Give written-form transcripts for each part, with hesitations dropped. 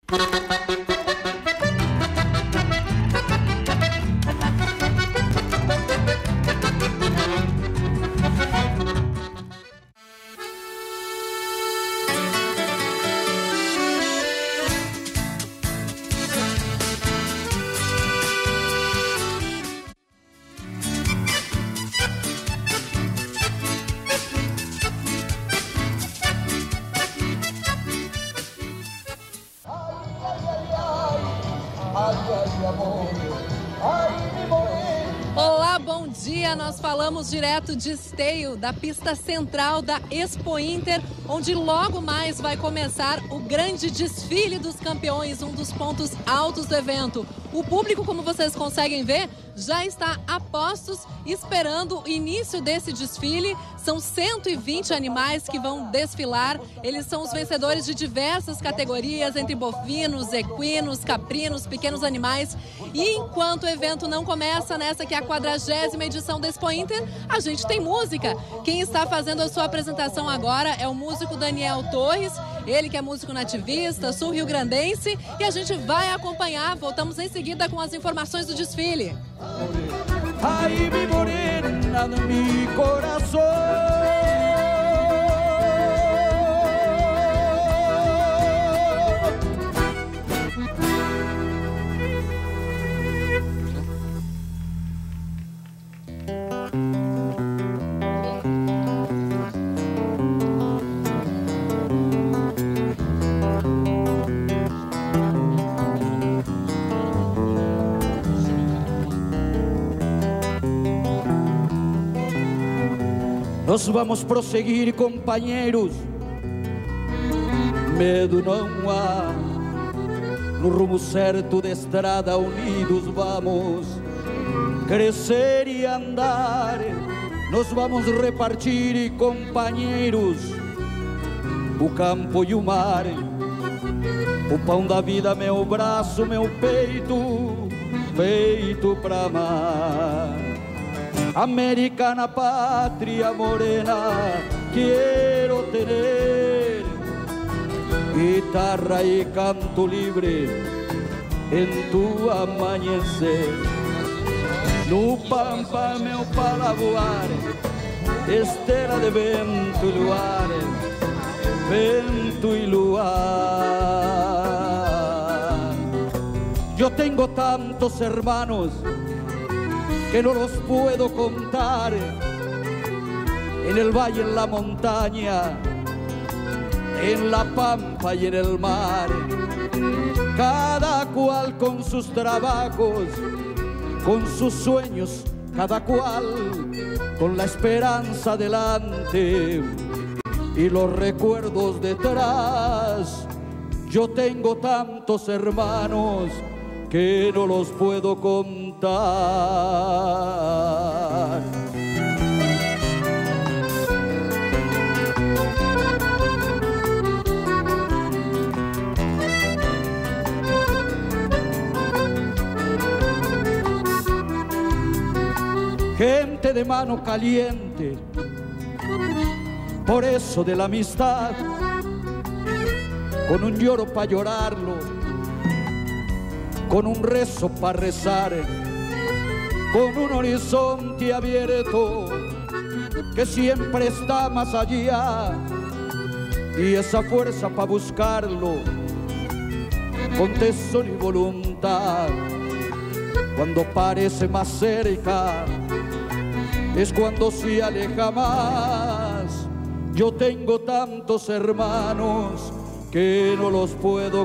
Olá, bom dia. Nós falamos direto de Esteio, da pista central da Expo Inter, onde logo mais vai começar o grande desfile dos campeões, um dos pontos altos do evento. O público, como vocês conseguem ver, já está a postos esperando o início desse desfile. São 120 animais que vão desfilar. Eles são os vencedores de diversas categorias, entre bovinos, equinos, caprinos, pequenos animais. E enquanto o evento não começa, nessa que é a 40ª edição da Expo Inter, a gente tem música. Quem está fazendo a sua apresentação agora é o músico Daniel Torres, ele que é músico nativista, sul-riograndense, e a gente vai acompanhar. Voltamos em seguida com as informações do desfile. Ai, mi morena de mi corazón. Nós vamos prosseguir, companheiros, medo não há. No rumo certo da estrada, unidos vamos crescer e andar. Nós vamos repartir, companheiros, o campo e o mar. O pão da vida, meu braço, meu peito, feito pra amar. Americana pátria morena, quiero tener guitarra y canto libre en tu amanhecer. No pampa meu para voar, estela de vento y luar, vento y luar. Yo tengo tantos hermanos que no los puedo contar, en el valle, en la montaña, en la pampa y en el mar. Cada cual con sus trabajos, con sus sueños, cada cual con la esperanza delante y los recuerdos detrás. Yo tengo tantos hermanos que no los puedo contar. Gente de mano caliente, por eso de la amistad, con un lloro para llorarlo, con un rezo para rezar, con un horizonte abierto que siempre está más allá, y esa fuerza para buscarlo con tesón y voluntad. Cuando parece más cerca es cuando se aleja más. Yo tengo tantos hermanos que no los puedo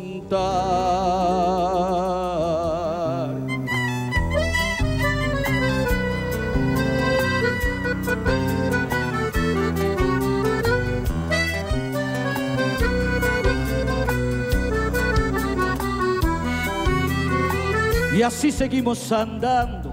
contar. Y así seguimos andando,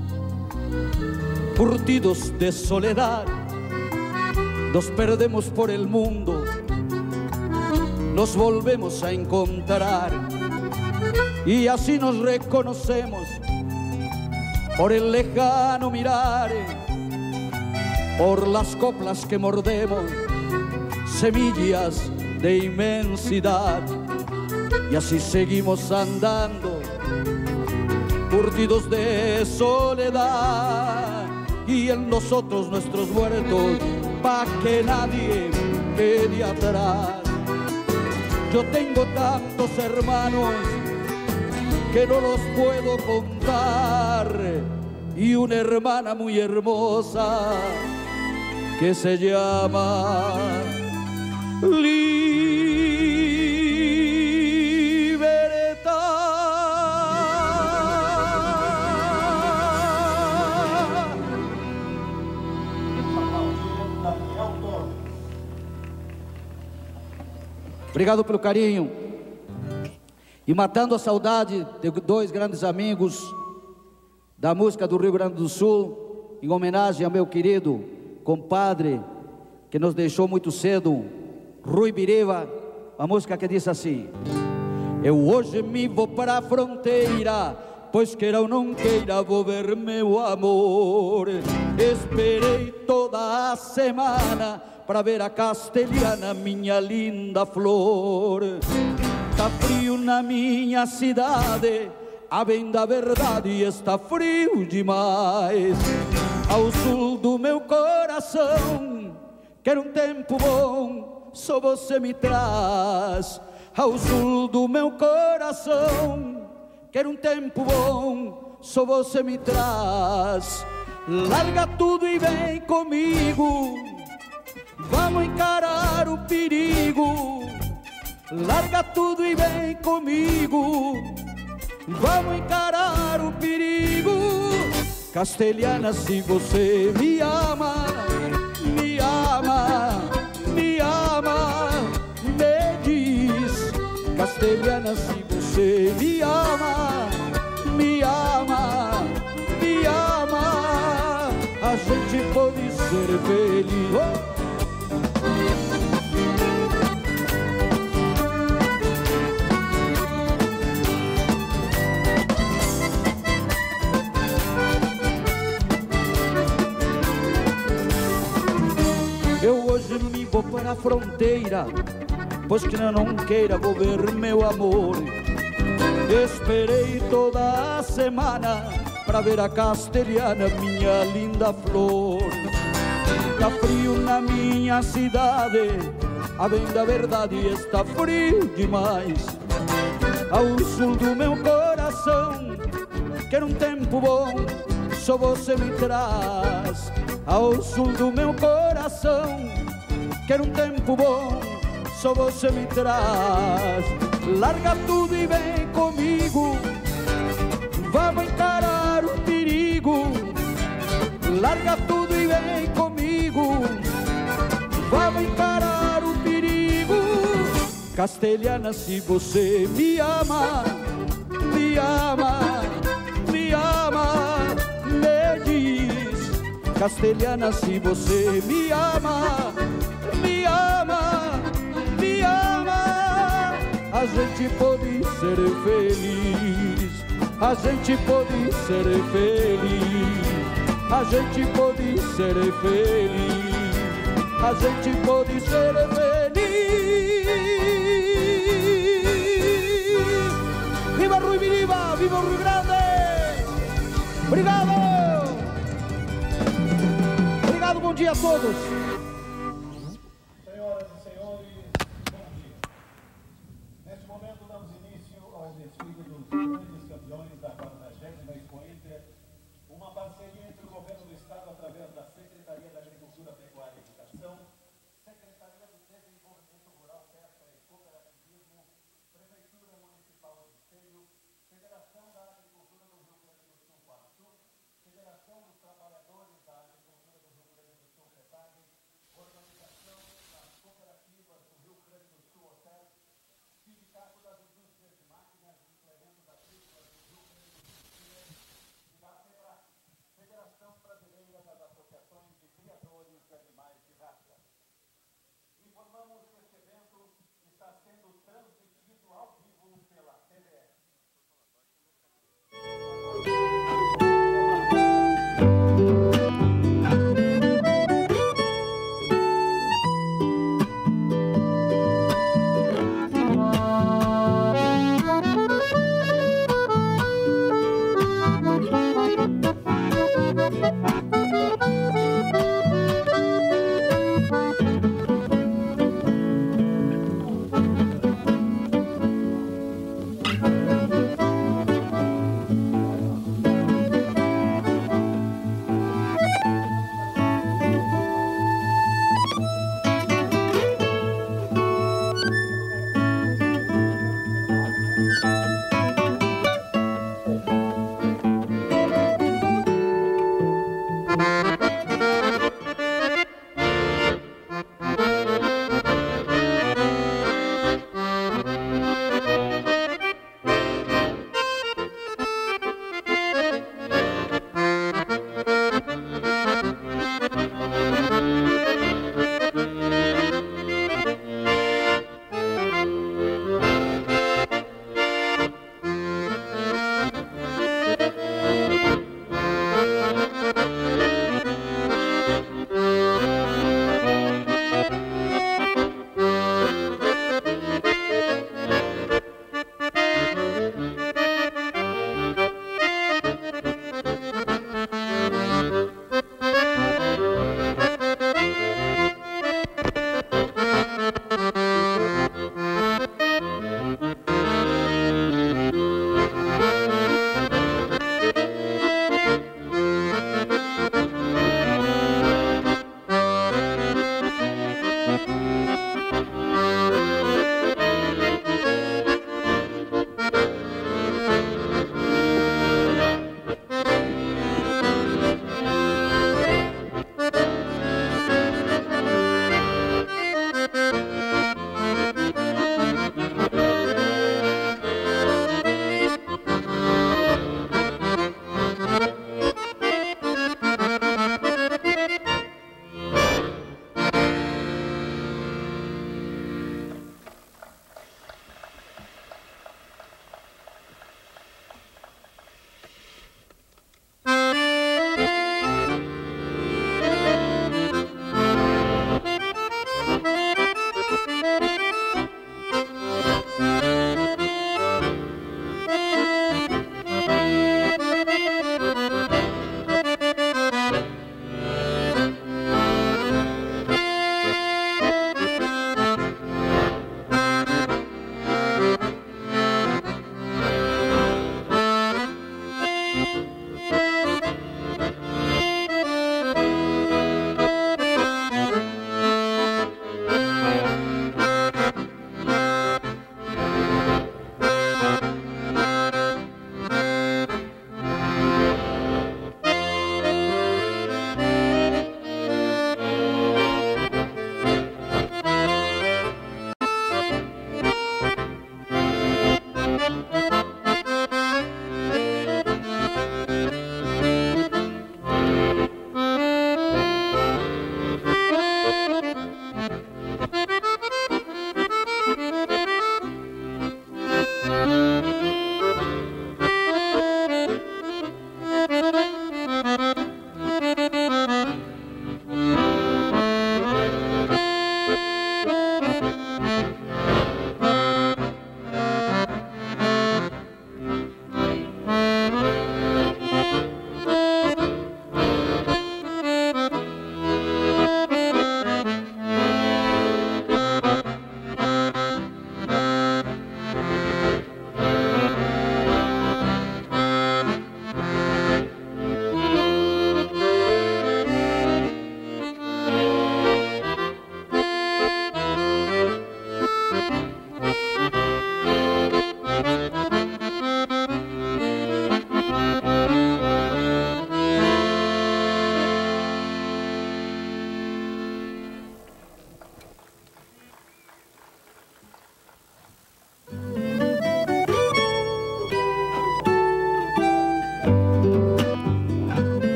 curtidos de soledad. Nos perdemos por el mundo, nos volvemos a encontrar, y así nos reconocemos por el lejano mirar, por las coplas que mordemos, semillas de inmensidad. Y así seguimos andando, curtidos de soledad, y en nosotros nuestros muertos, pa' que nadie quede atrás. Yo tengo tantos hermanos que no los puedo contar, y una hermana muy hermosa que se llama Obrigado pelo carinho. E matando a saudade de dois grandes amigos da música do Rio Grande do Sul, em homenagem ao meu querido compadre que nos deixou muito cedo, Rui Biriva, a música que diz assim: eu hoje me vou para a fronteira, pois queira ou não queira vou ver meu amor. Esperei toda a semana para ver a castelhana, minha linda flor. Tá frio na minha cidade, a bem da verdade está frio demais. Ao sul do meu coração, quero um tempo bom, só você me traz. Ao sul do meu coração, quero um tempo bom, só você me traz. Larga tudo e vem comigo, vamos encarar o perigo. Larga tudo e vem comigo, vamos encarar o perigo. Castelhana, se você me ama, me ama, me ama, me diz. Castelhana, se você me ama, me ama, me ama, a gente pode ser feliz. Eu hoje me vou para a fronteira, pois que eu não queira vou ver meu amor. Esperei toda a semana para ver a castelhana, minha linda flor. Tá frio na minha cidade, a bem da verdade está frio demais. Ao sul do meu coração, quero um tempo bom, só você me traz. Ao sul do meu coração, quero um tempo bom, só você me traz. Larga tudo e vem comigo, vamos encarar o perigo. Larga tudo e vem comigo, vamos encarar o perigo. Castelhana, se você me ama, me ama, me ama, me diz. Castelhana, se você me ama, me ama, me ama, a gente pode ser feliz. A gente pode ser feliz. A gente pode ser feliz. A gente pode ser feliz. Viva Rui Biriva, viva o Rio Grande. Obrigado. Obrigado, bom dia a todos. Senhoras e senhores, bom dia. Neste momento damos início ao desfile dos grandes campeões da 40ª Expo Inter, uma parceria entre o Governo do Estado através da Secretaria da Agricultura, Pecuária e Educação, Secretaria do Desenvolvimento Rural, Pesca e Cooperativismo, Prefeitura Municipal de Esteio, Federação da Agricultura do Rio Grande do Sul, Federação dos Trabalhadores da Agricultura do Rio Grande do Sul, FETAG,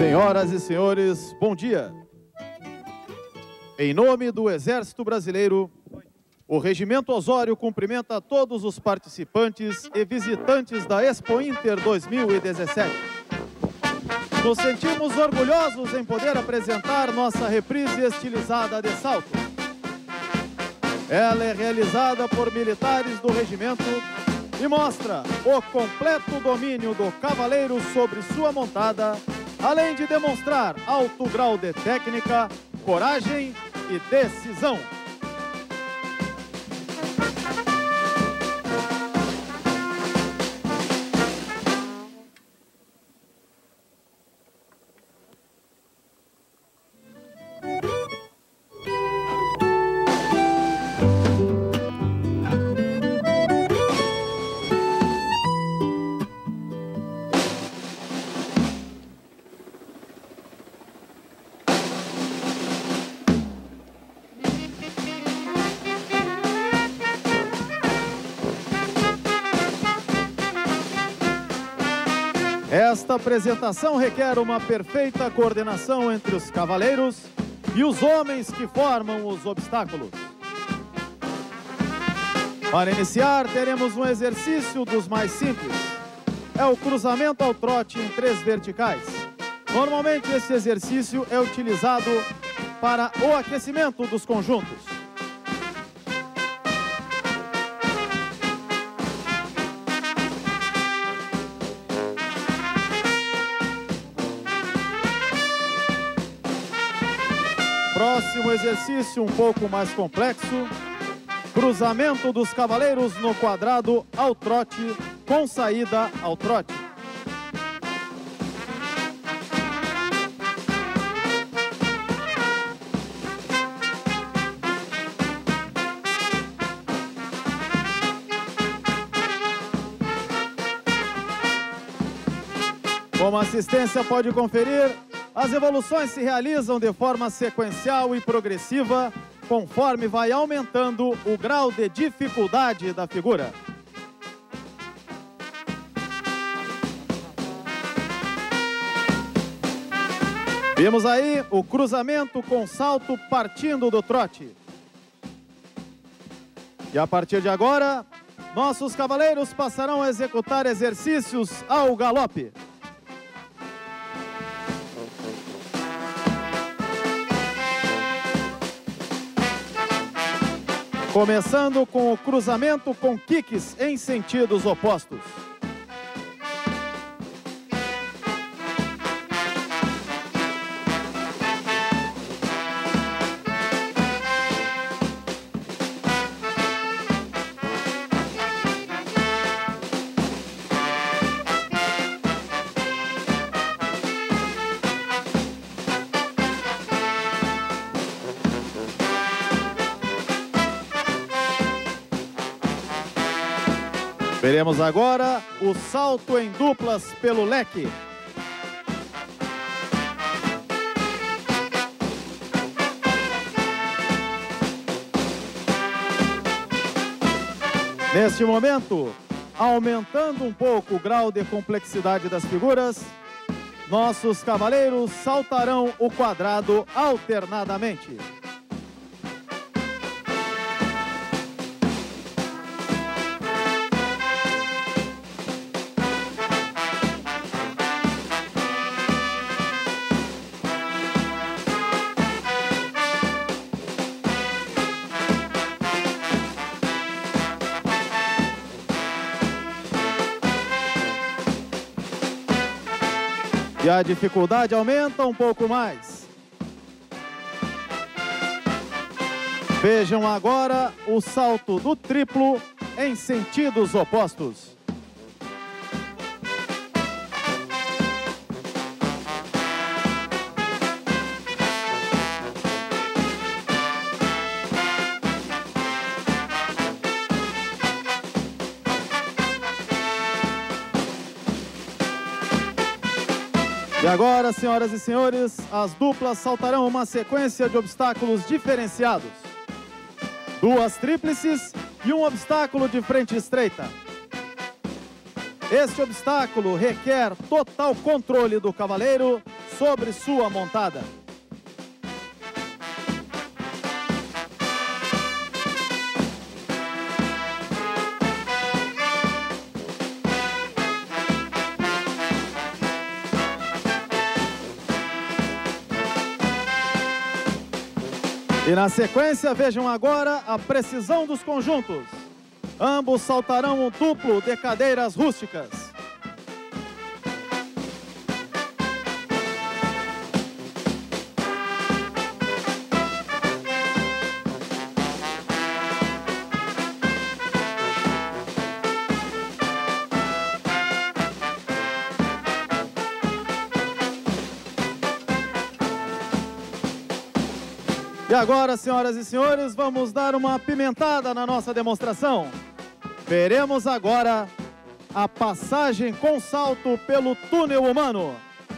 Senhoras e senhores, bom dia. Em nome do Exército Brasileiro, o Regimento Osório cumprimenta todos os participantes e visitantes da Expo Inter 2017. Nos sentimos orgulhosos em poder apresentar nossa reprise estilizada de salto. Ela é realizada por militares do regimento e mostra o completo domínio do cavaleiro sobre sua montada, além de demonstrar alto grau de técnica, coragem e decisão. Esta apresentação requer uma perfeita coordenação entre os cavaleiros e os homens que formam os obstáculos. Para iniciar, teremos um exercício dos mais simples. É o cruzamento ao trote em 3 verticais. Normalmente, esse exercício é utilizado para o aquecimento dos conjuntos. Próximo exercício um pouco mais complexo, cruzamento dos cavaleiros no quadrado ao trote, com saída ao trote. Como assistência pode conferir, as evoluções se realizam de forma sequencial e progressiva, conforme vai aumentando o grau de dificuldade da figura. Vimos aí o cruzamento com salto partindo do trote. E a partir de agora, nossos cavaleiros passarão a executar exercícios ao galope. Começando com o cruzamento com kicks em sentidos opostos. Veremos agora o salto em duplas pelo leque. Neste momento, aumentando um pouco o grau de complexidade das figuras, nossos cavaleiros saltarão o quadrado alternadamente. E a dificuldade aumenta um pouco mais. Vejam agora o salto do triplo em sentidos opostos. E agora, senhoras e senhores, as duplas saltarão uma sequência de obstáculos diferenciados. 2 tríplices e um obstáculo de frente estreita. Este obstáculo requer total controle do cavaleiro sobre sua montada. E na sequência, vejam agora a precisão dos conjuntos. Ambos saltarão um duplo de cadeiras rústicas. E agora, senhoras e senhores, vamos dar uma apimentada na nossa demonstração. Veremos agora a passagem com salto pelo túnel humano.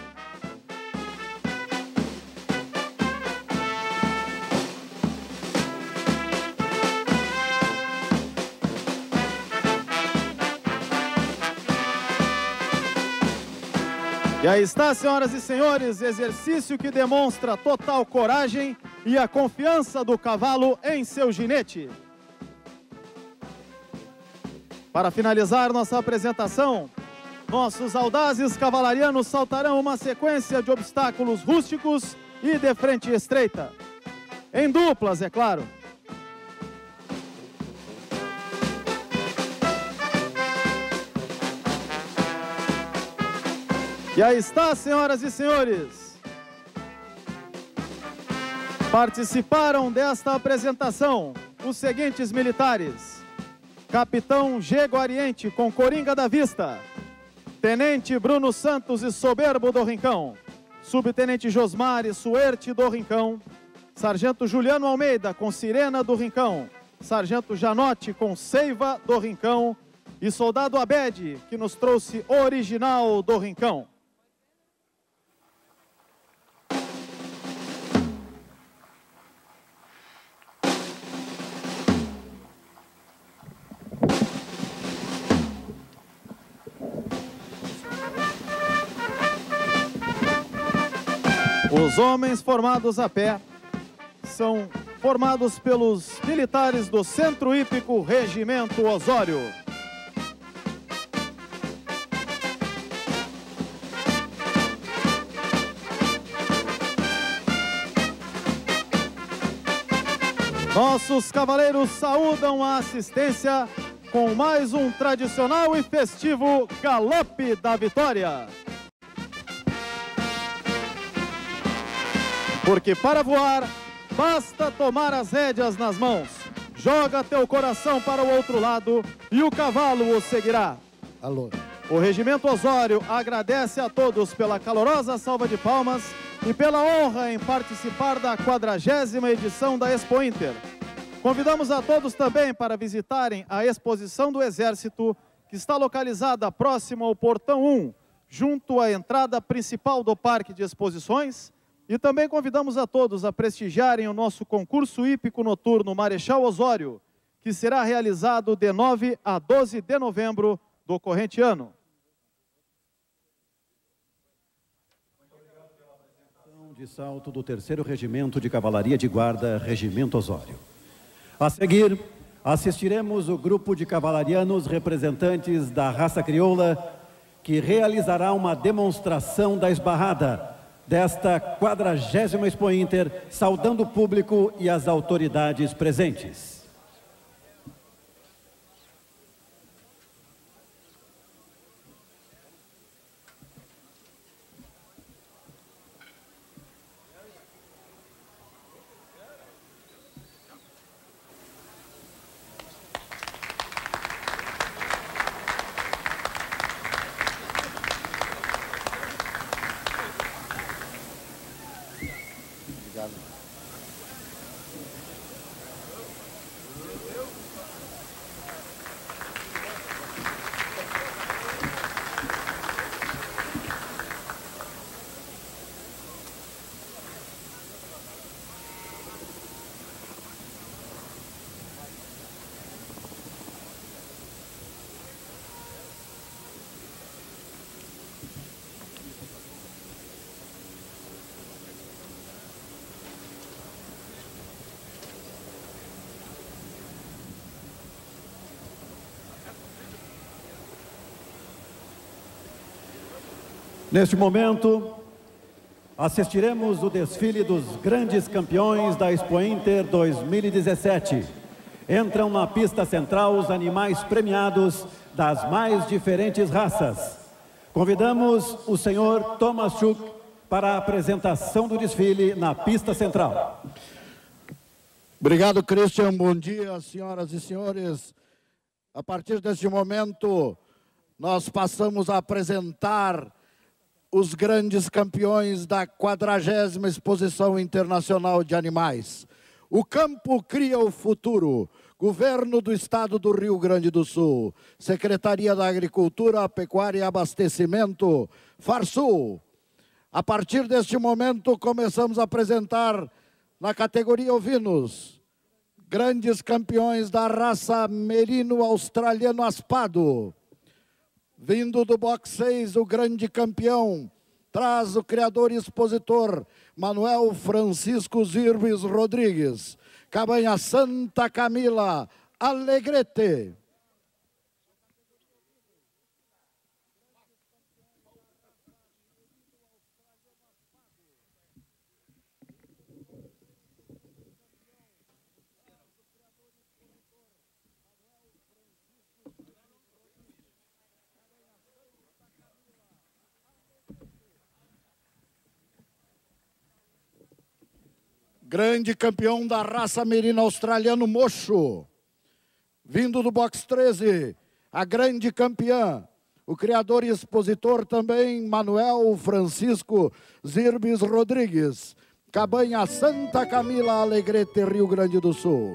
E aí está, senhoras e senhores, exercício que demonstra total coragem e a confiança do cavalo em seu ginete. Para finalizar nossa apresentação, nossos audazes cavalarianos saltarão uma sequência de obstáculos rústicos e de frente estreita. Em duplas, é claro. E aí está, senhoras e senhores. Participaram desta apresentação os seguintes militares: Capitão G. Guariente, com Coringa da Vista; Tenente Bruno Santos e Soberbo do Rincão; Subtenente Josmar e Suerte do Rincão; Sargento Juliano Almeida, com Sirena do Rincão; Sargento Janote, com Seiva do Rincão; e Soldado Abede, que nos trouxe Original do Rincão. Os homens formados a pé são formados pelos militares do Centro Hípico Regimento Osório. Nossos cavaleiros saúdam a assistência com mais um tradicional e festivo Galope da Vitória. Porque para voar, basta tomar as rédeas nas mãos. Joga teu coração para o outro lado e o cavalo o seguirá. Alô. O Regimento Osório agradece a todos pela calorosa salva de palmas e pela honra em participar da 40ª edição da Expo Inter. Convidamos a todos também para visitarem a exposição do Exército, que está localizada próximo ao Portão 1, junto à entrada principal do Parque de Exposições. E também convidamos a todos a prestigiarem o nosso concurso hípico noturno Marechal Osório, que será realizado de 9 a 12 de novembro do corrente ano. De salto do 3º Regimento de Cavalaria de Guarda, Regimento Osório. A seguir, assistiremos o grupo de cavalarianos representantes da raça crioula, que realizará uma demonstração da esbarrada desta 40ª Expo Inter, saudando o público e as autoridades presentes. Neste momento, assistiremos o desfile dos grandes campeões da Expo Inter 2017. Entram na pista central os animais premiados das mais diferentes raças. Convidamos o senhor Thomas Schuck para a apresentação do desfile na pista central. Obrigado, Christian. Bom dia, senhoras e senhores. A partir deste momento, nós passamos a apresentar os grandes campeões da 40ª Exposição Internacional de Animais. O campo cria o futuro. Governo do Estado do Rio Grande do Sul. Secretaria da Agricultura, Pecuária e Abastecimento, Farsul. A partir deste momento, começamos a apresentar, na categoria ovinos, grandes campeões da raça merino australiano aspado. Vindo do box 6, o grande campeão, traz o criador e expositor, Manuel Francisco Zirbis Rodrigues. Cabanha Santa Camila, Alegrete. Grande campeão da raça merino australiano Mocho. Vindo do box 13, a grande campeã, o criador e expositor também, Manuel Francisco Zirbis Rodrigues. Cabanha Santa Camila, Alegrete, Rio Grande do Sul.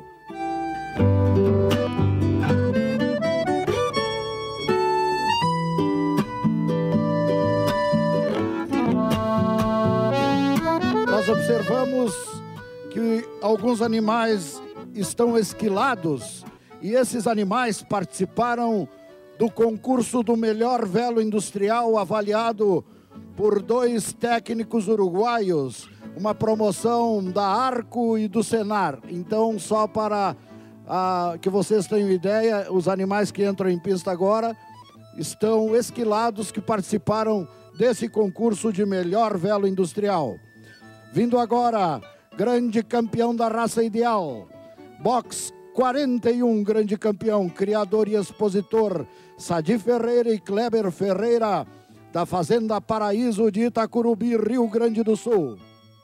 Nós observamos que alguns animais estão esquilados e esses animais participaram do concurso do melhor velo industrial avaliado por 2 técnicos uruguaios, uma promoção da Arco e do Senar. Então, só para que vocês tenham ideia, os animais que entram em pista agora estão esquilados, que participaram desse concurso de melhor velo industrial. Vindo agora, grande campeão da raça ideal, box 41, grande campeão, criador e expositor, Sadi Ferreira e Kleber Ferreira, da Fazenda Paraíso de Itacurubi, Rio Grande do Sul.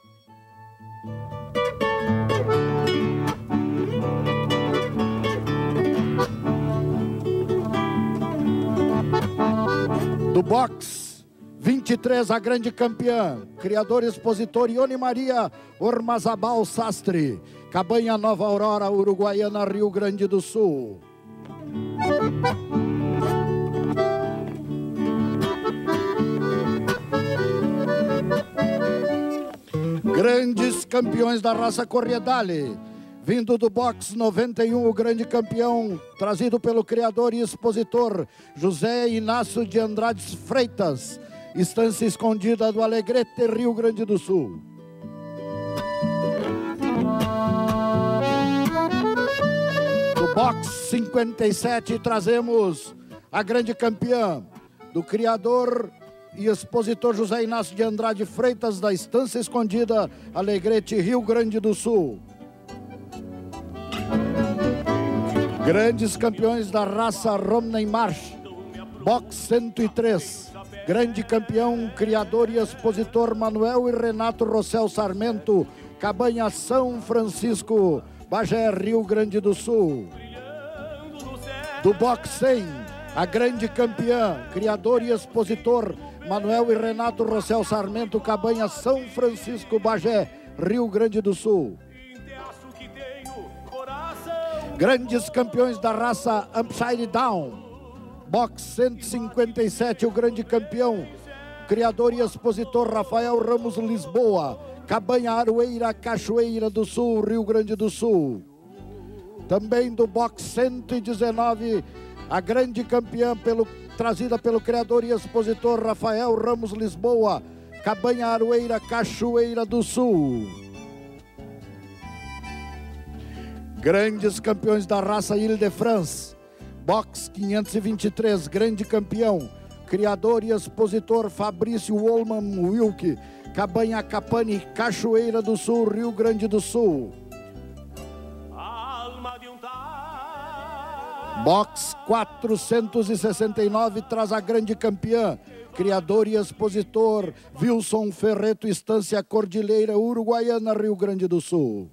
Do box 23, a grande campeã, criador e expositor Ione Maria Ormazabal Sastre, Cabanha Nova Aurora, Uruguaiana, Rio Grande do Sul. Grandes campeões da raça Corriedale. Vindo do box 91, o grande campeão, trazido pelo criador e expositor José Inácio de Andrade Freitas, Estância Escondida do Alegrete, Rio Grande do Sul. Do box 57 trazemos a grande campeã, do criador e expositor José Inácio de Andrade Freitas, da Estância Escondida, Alegrete, Rio Grande do Sul. Grandes campeões da raça Romney Marsh, box 103. Grande campeão, criador e expositor Manuel e Renato Rossel Sarmento, Cabanha São Francisco, Bagé, Rio Grande do Sul. Do box 100, a grande campeã, criador e expositor Manuel e Renato Rossel Sarmento, Cabanha São Francisco, Bagé, Rio Grande do Sul. Grandes campeões da raça Upside Down, box 157, o grande campeão, criador e expositor Rafael Ramos Lisboa, Cabanha Aroeira, Cachoeira do Sul, Rio Grande do Sul. Também do box 119, a grande campeã trazida pelo criador e expositor Rafael Ramos Lisboa, Cabanha Aroeira, Cachoeira do Sul. Grandes campeões da raça Ile-de-France, box 523, grande campeão, criador e expositor Fabrício Wolman Wilke, Cabanha Capani, Cachoeira do Sul, Rio Grande do Sul. Box 469 traz a grande campeã, criador e expositor Wilson Ferreto, Estância Cordilheira, Uruguaiana, Rio Grande do Sul.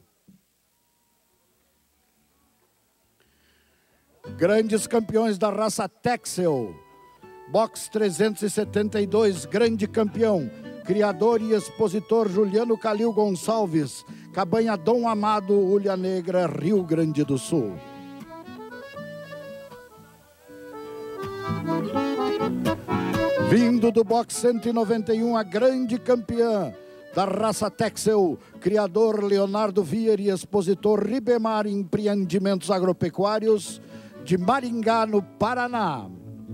Grandes campeões da raça Texel, box 372, grande campeão, criador e expositor Juliano Calil Gonçalves, Cabanha Dom Amado, Ulha Negra, Rio Grande do Sul. Vindo do box 191, a grande campeã da raça Texel, criador Leonardo Vier e expositor Ribemar Empreendimentos Agropecuários, de Maringá, no Paraná.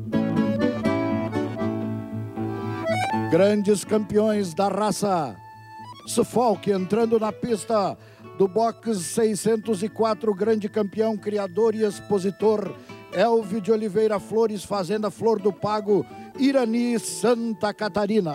Grandes campeões da raça Suffolk, entrando na pista do box 604, grande campeão, criador e expositor Elvio de Oliveira Flores, Fazenda Flor do Pago, Irani, Santa Catarina.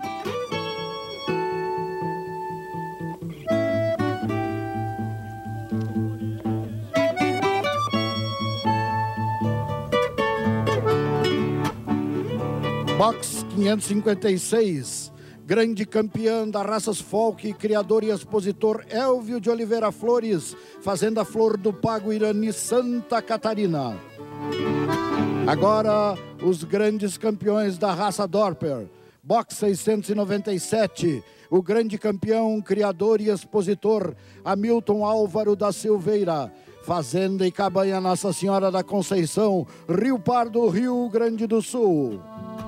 Box 556, grande campeã da raça Suffolk, criador e expositor Elvio de Oliveira Flores, Fazenda Flor do Pago, Irani, Santa Catarina. Agora, os grandes campeões da raça Dorper. Box 697, o grande campeão, criador e expositor Hamilton Álvaro da Silveira, Fazenda e Cabanha Nossa Senhora da Conceição, Rio Pardo, Rio Grande do Sul.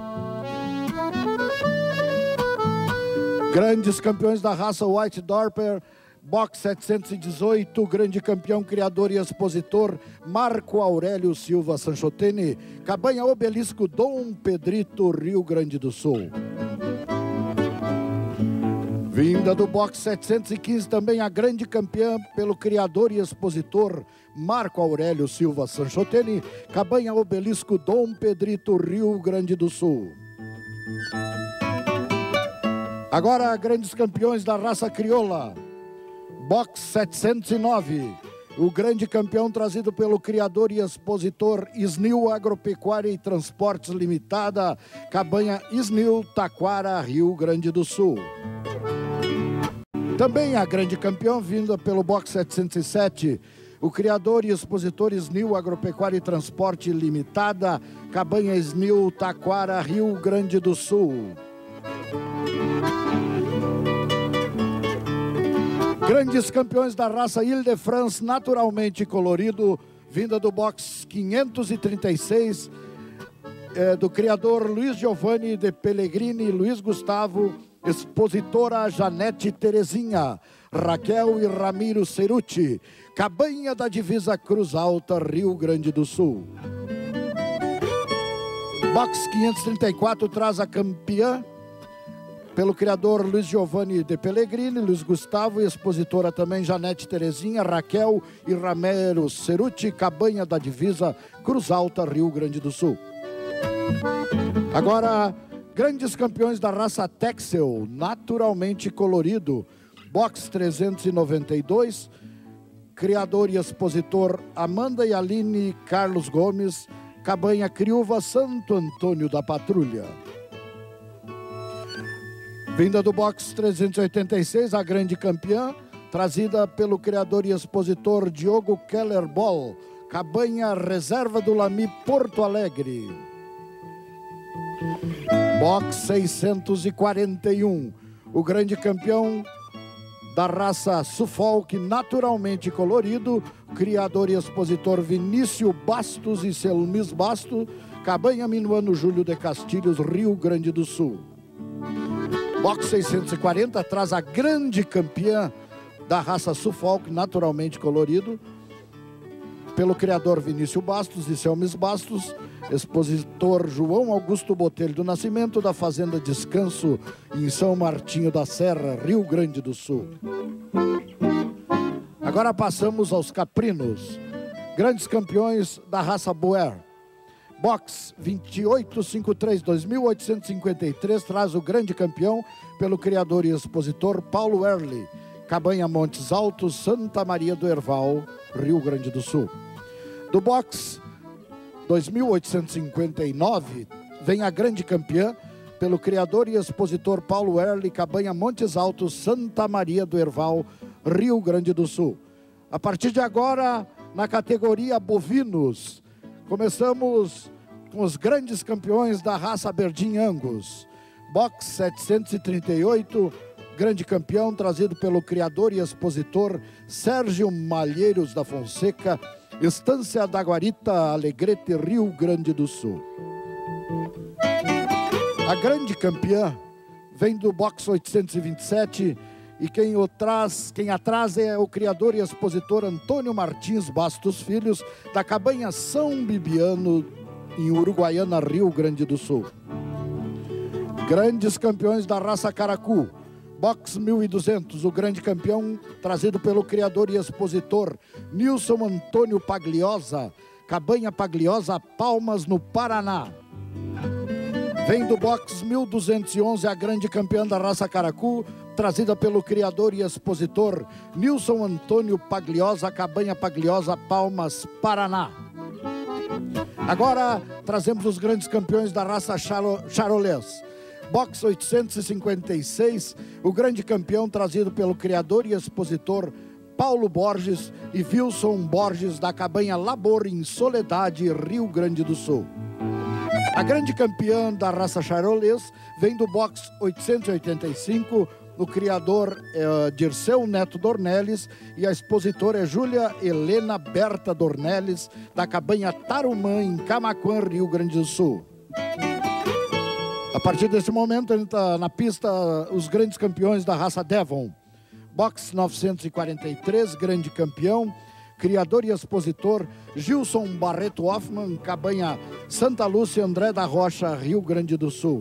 Grandes campeões da raça White Dorper, box 718, grande campeão, criador e expositor Marco Aurélio Silva Sanchotene, Cabanha Obelisco, Dom Pedrito, Rio Grande do Sul. Vinda do box 715, também a grande campeã, pelo criador e expositor Marco Aurélio Silva Sanchotene, Cabanha Obelisco, Dom Pedrito, Rio Grande do Sul. Agora, grandes campeões da raça crioula. Box 709, o grande campeão trazido pelo criador e expositor Snil Agropecuária e Transportes Limitada, Cabanha Snil, Taquara, Rio Grande do Sul. Também a grande campeão, vinda pelo box 707, o criador e expositor Snil Agropecuária e Transporte Limitada, Cabanha Snil, Taquara, Rio Grande do Sul. Grandes campeões da raça Ile-de-France, naturalmente colorido, vinda do box 536, do criador Luiz Giovanni de Pellegrini, Luiz Gustavo, expositora Janete Terezinha, Raquel e Ramiro Ceruti, Cabanha da Divisa, Cruz Alta, Rio Grande do Sul. Box 534 traz a campeã, pelo criador Luiz Giovanni de Pellegrini, Luiz Gustavo, e expositora também Janete Terezinha, Raquel e Ramiro Ceruti, Cabanha da Divisa, Cruz Alta, Rio Grande do Sul. Agora, grandes campeões da raça Texel, naturalmente colorido, box 392, criador e expositor Amanda e Aline Carlos Gomes, Cabanha Criúva, Santo Antônio da Patrulha. Vinda do box 386, a grande campeã, trazida pelo criador e expositor Diogo Keller Ball, Cabanha Reserva do Lami, Porto Alegre. Box 641, o grande campeão da raça Suffolk, naturalmente colorido, criador e expositor Vinícius Bastos e Selmis Bastos, Cabanha Minuano Júlio de Castilhos, Rio Grande do Sul. Box 640 traz a grande campeã da raça Suffolk, naturalmente colorido, pelo criador Vinícius Bastos e Selmis Bastos, expositor João Augusto Botelho do Nascimento, da Fazenda Descanso, em São Martinho da Serra, Rio Grande do Sul. Agora passamos aos caprinos, grandes campeões da raça Boer. Box 2853, 2853, traz o grande campeão pelo criador e expositor Paulo Early, Cabanha Montes Altos, Santa Maria do Herval, Rio Grande do Sul. Do box 2859, vem a grande campeã pelo criador e expositor Paulo Early, Cabanha Montes Altos, Santa Maria do Herval, Rio Grande do Sul. A partir de agora, na categoria bovinos, começamos com os grandes campeões da raça Aberdeen Angus. Box 738, grande campeão trazido pelo criador e expositor Sérgio Malheiros da Fonseca, Estância da Guarita, Alegrete, Rio Grande do Sul. A grande campeã vem do box 827 e quem atrás é o criador e expositor Antônio Martins Bastos Filhos, da Cabanha São Bibiano, em Uruguaiana, Rio Grande do Sul. Grandes campeões da raça Caracu. Box 1200, o grande campeão trazido pelo criador e expositor Nilson Antônio Pagliosa, Cabanha Pagliosa, Palmas, no Paraná. Vem do box 1211, a grande campeã da raça Caracu, trazida pelo criador e expositor Nilson Antônio Pagliosa, Cabanha Pagliosa, Palmas, Paraná. Agora trazemos os grandes campeões da raça Charolês. Box 856, o grande campeão trazido pelo criador e expositor Paulo Borges e Wilson Borges, da Cabanha Labor, em Soledade, Rio Grande do Sul. A grande campeã da raça Charolês vem do box 885, o criador é Dirceu Neto Dornelles e a expositora é Júlia Helena Berta Dornelles, da Cabanha Tarumã, em Camaquã, Rio Grande do Sul. A partir desse momento, entra na pista os grandes campeões da raça Devon. Box 943, grande campeão, criador e expositor Gilson Barreto Hoffman, Cabanha Santa Lúcia, André da Rocha, Rio Grande do Sul.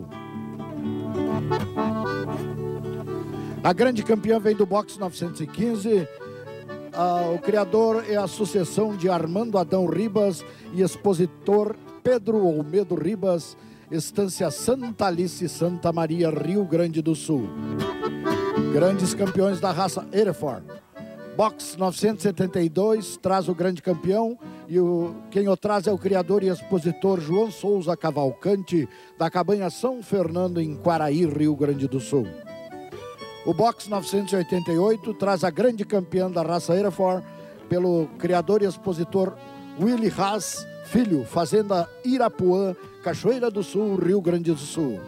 A grande campeã vem do box 915, o criador é a sucessão de Armando Adão Ribas e expositor Pedro Olmedo Ribas, Estância Santa Alice, Santa Maria, Rio Grande do Sul. Grandes campeões da raça Hereford. Box 972 traz o grande campeão e quem o traz é o criador e expositor João Souza Cavalcante, da Cabanha São Fernando, em Quaraí, Rio Grande do Sul. O box 988 traz a grande campeã da raça Hereford pelo criador e expositor Willy Haas Filho, Fazenda Irapuã, Cachoeira do Sul, Rio Grande do Sul.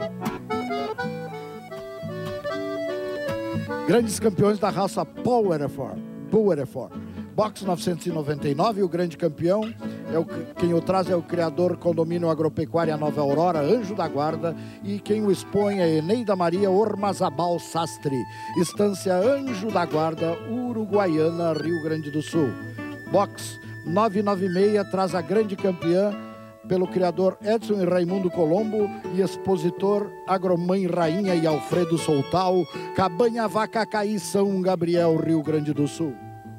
Grandes campeões da raça Paul Hereford. Box 999, o grande campeão, quem o traz é o criador Condomínio Agropecuária Nova Aurora, Anjo da Guarda, e quem o expõe é Eneida Maria Ormazabal Sastre, Estância Anjo da Guarda, Uruguaiana, Rio Grande do Sul. Box 996 traz a grande campeã pelo criador Edson e Raimundo Colombo e expositor Agromãe Rainha e Alfredo Soltal, Cabanha Vacacaí, São Gabriel, Rio Grande do Sul.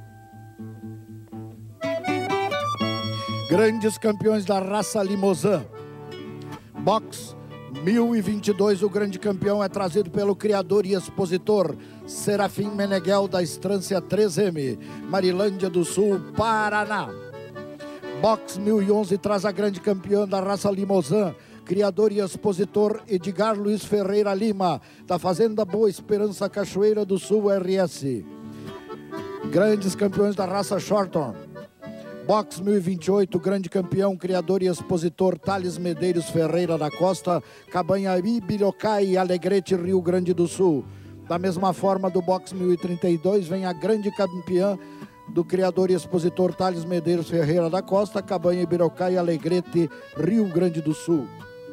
Grandes campeões da raça Limousin. Box 1022, o grande campeão é trazido pelo criador e expositor Serafim Meneghel, da Estância 3M, Marilândia do Sul, Paraná. Box 1011 traz a grande campeã da raça Limousin, criador e expositor Edgar Luiz Ferreira Lima, da Fazenda Boa Esperança, Cachoeira do Sul, RS. Grandes campeões da raça Shorthorn. Box 1028, grande campeão, criador e expositor Thales Medeiros Ferreira da Costa, Cabanha Ibirocai, Alegrete, Rio Grande do Sul. Da mesma forma, do box 1032 vem a grande campeã do criador e expositor Thales Medeiros Ferreira da Costa, Cabanha Ibirocai, Alegrete, Rio Grande do Sul.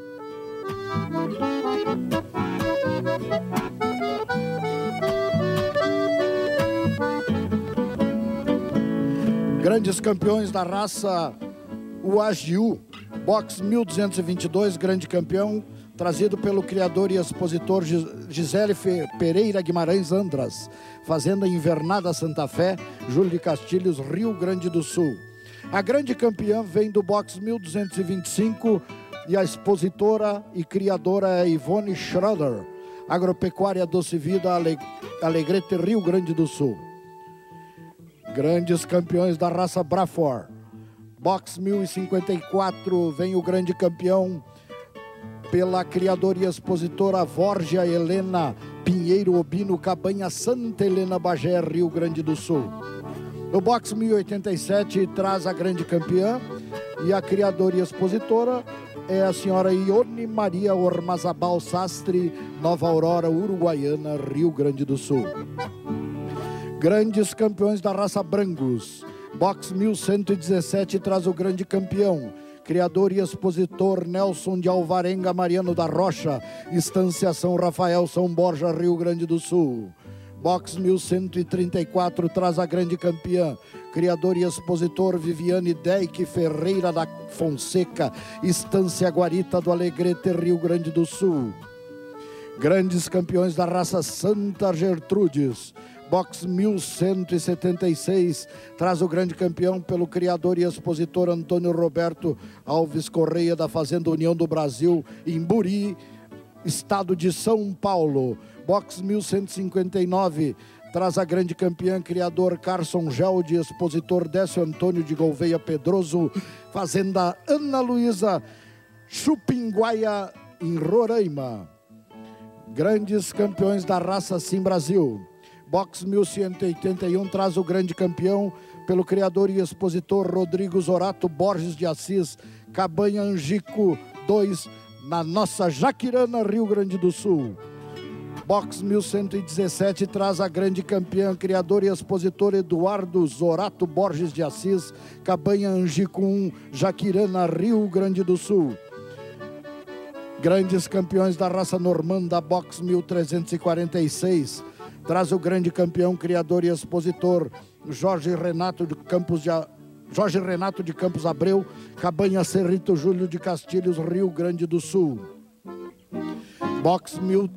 Grandes campeões da raça Uagiu. Box 1222, grande campeão, trazido pelo criador e expositor Gisele Pereira Guimarães Andras, Fazenda Invernada Santa Fé, Júlio de Castilhos, Rio Grande do Sul. A grande campeã vem do box 1225 e a expositora e criadora é Ivone Schroeder, Agropecuária Doce Vida, Alegrete, Rio Grande do Sul. Grandes campeões da raça Braford. Box 1054 vem o grande campeão pela criadora e expositora Vorgia Helena Pinheiro Obino, Cabanha Santa Helena, Bagé, Rio Grande do Sul. No box 1087 traz a grande campeã e a criadora e expositora é a senhora Ione Maria Ormazabal Sastre, Nova Aurora, Uruguaiana, Rio Grande do Sul. Grandes campeões da raça Brangus. Box 1117 traz o grande campeão, criador e expositor Nelson de Alvarenga Mariano da Rocha, Estância São Rafael, São Borja, Rio Grande do Sul. Box 1134 traz a grande campeã, criador e expositor Viviane Deik Ferreira da Fonseca, Estância Guarita do Alegrete, Rio Grande do Sul. Grandes campeões da raça Santa Gertrudes. Box 1176 traz o grande campeão pelo criador e expositor Antônio Roberto Alves Correia, da Fazenda União do Brasil, em Buri, estado de São Paulo. Box 1159 traz a grande campeã, criador Carson Gelde, expositor Décio Antônio de Gouveia Pedroso, Fazenda Ana Luísa, Chupinguaia, em Roraima. Grandes campeões da raça Sim Brasil. Box 1181 traz o grande campeão pelo criador e expositor Rodrigo Zorato Borges de Assis, Cabanha Angico 2, na nossa Jaquirana, Rio Grande do Sul. Box 1117 traz a grande campeã, criador e expositor Eduardo Zorato Borges de Assis, Cabanha Angico 1, Jaquirana, Rio Grande do Sul. Grandes campeões da raça Normanda. Box 1346 traz o grande campeão, criador e expositor Jorge Renato de Campos Abreu, Cabanha Cerrito Júlio de Castilhos, Rio Grande do Sul. Box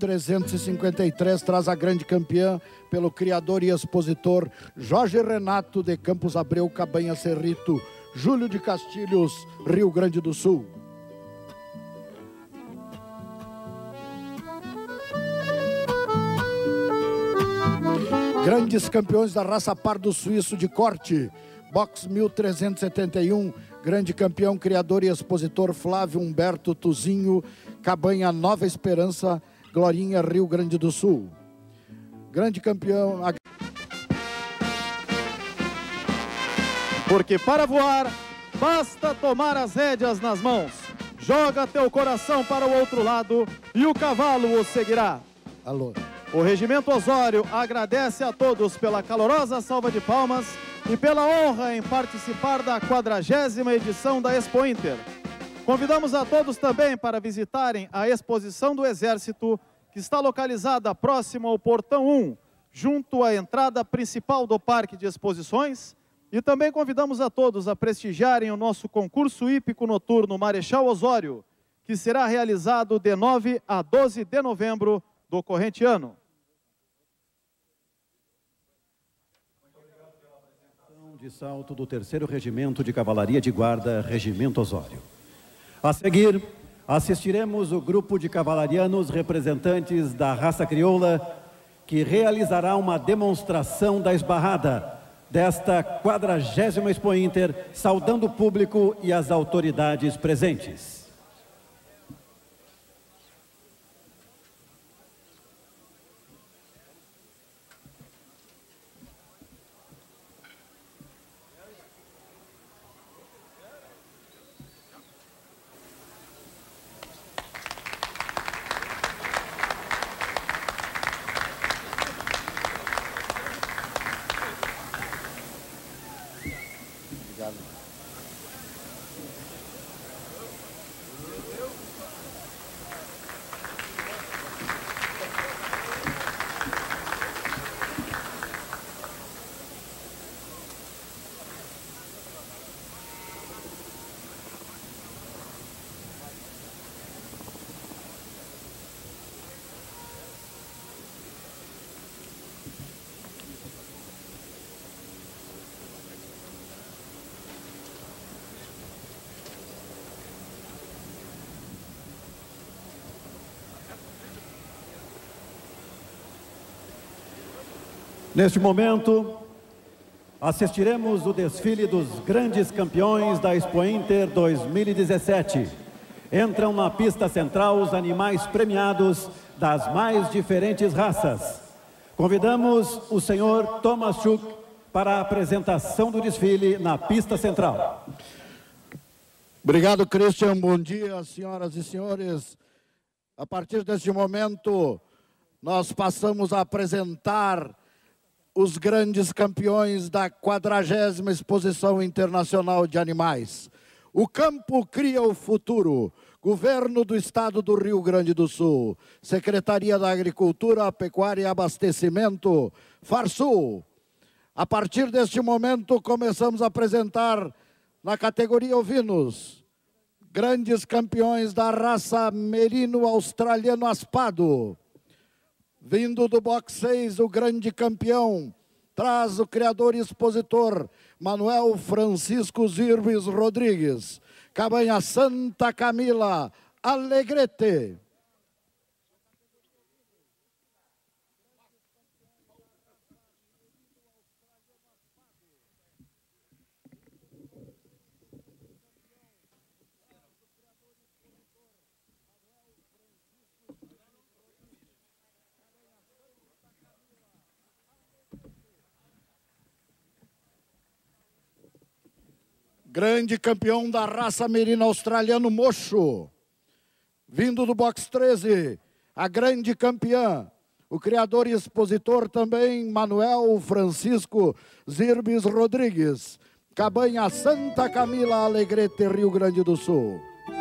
1353 traz a grande campeã pelo criador e expositor Jorge Renato de Campos Abreu, Cabanha Cerrito Júlio de Castilhos, Rio Grande do Sul. Grandes campeões da raça Pardo Suíço de corte. Box 1371, grande campeão, criador e expositor Flávio Humberto Tuzinho, Cabanha Nova Esperança, Glorinha, Rio Grande do Sul. Grande campeão... Porque para voar, basta tomar as rédeas nas mãos. Joga teu coração para o outro lado e o cavalo o seguirá. Alô. O Regimento Osório agradece a todos pela calorosa salva de palmas e pela honra em participar da 40ª edição da Expo Inter. Convidamos a todos também para visitarem a exposição do Exército, que está localizada próximo ao Portão 1, junto à entrada principal do Parque de Exposições. E também convidamos a todos a prestigiarem o nosso concurso hípico noturno Marechal Osório, que será realizado de 9 a 12 de novembro do corrente ano. De salto do 3º Regimento de Cavalaria de Guarda, Regimento Osório. A seguir, assistiremos o grupo de cavalarianos representantes da raça crioula, que realizará uma demonstração da esbarrada desta 40ª Expo Inter, saudando o público e as autoridades presentes. Neste momento, assistiremos o desfile dos grandes campeões da Expo Inter 2017. Entram na pista central os animais premiados das mais diferentes raças. Convidamos o senhor Thomas Schuch para a apresentação do desfile na pista central. Obrigado, Christian. Bom dia, senhoras e senhores. A partir deste momento, nós passamos a apresentar os grandes campeões da 40ª Exposição Internacional de Animais. O campo cria o futuro. Governo do Estado do Rio Grande do Sul. Secretaria da Agricultura, Pecuária e Abastecimento, Farsul. A partir deste momento, começamos a apresentar, na categoria ovinos, grandes campeões da raça merino australiano aspado. Vindo do box 6, o grande campeão, traz o criador e expositor, Manuel Francisco Zirbis Rodrigues. Cabanha Santa Camila, Alegrete. Grande campeão da raça merino australiano mocho. Vindo do box 13, a grande campeã, o criador e expositor também, Manuel Francisco Zirbis Rodrigues. Cabanha Santa Camila, Alegrete, Rio Grande do Sul.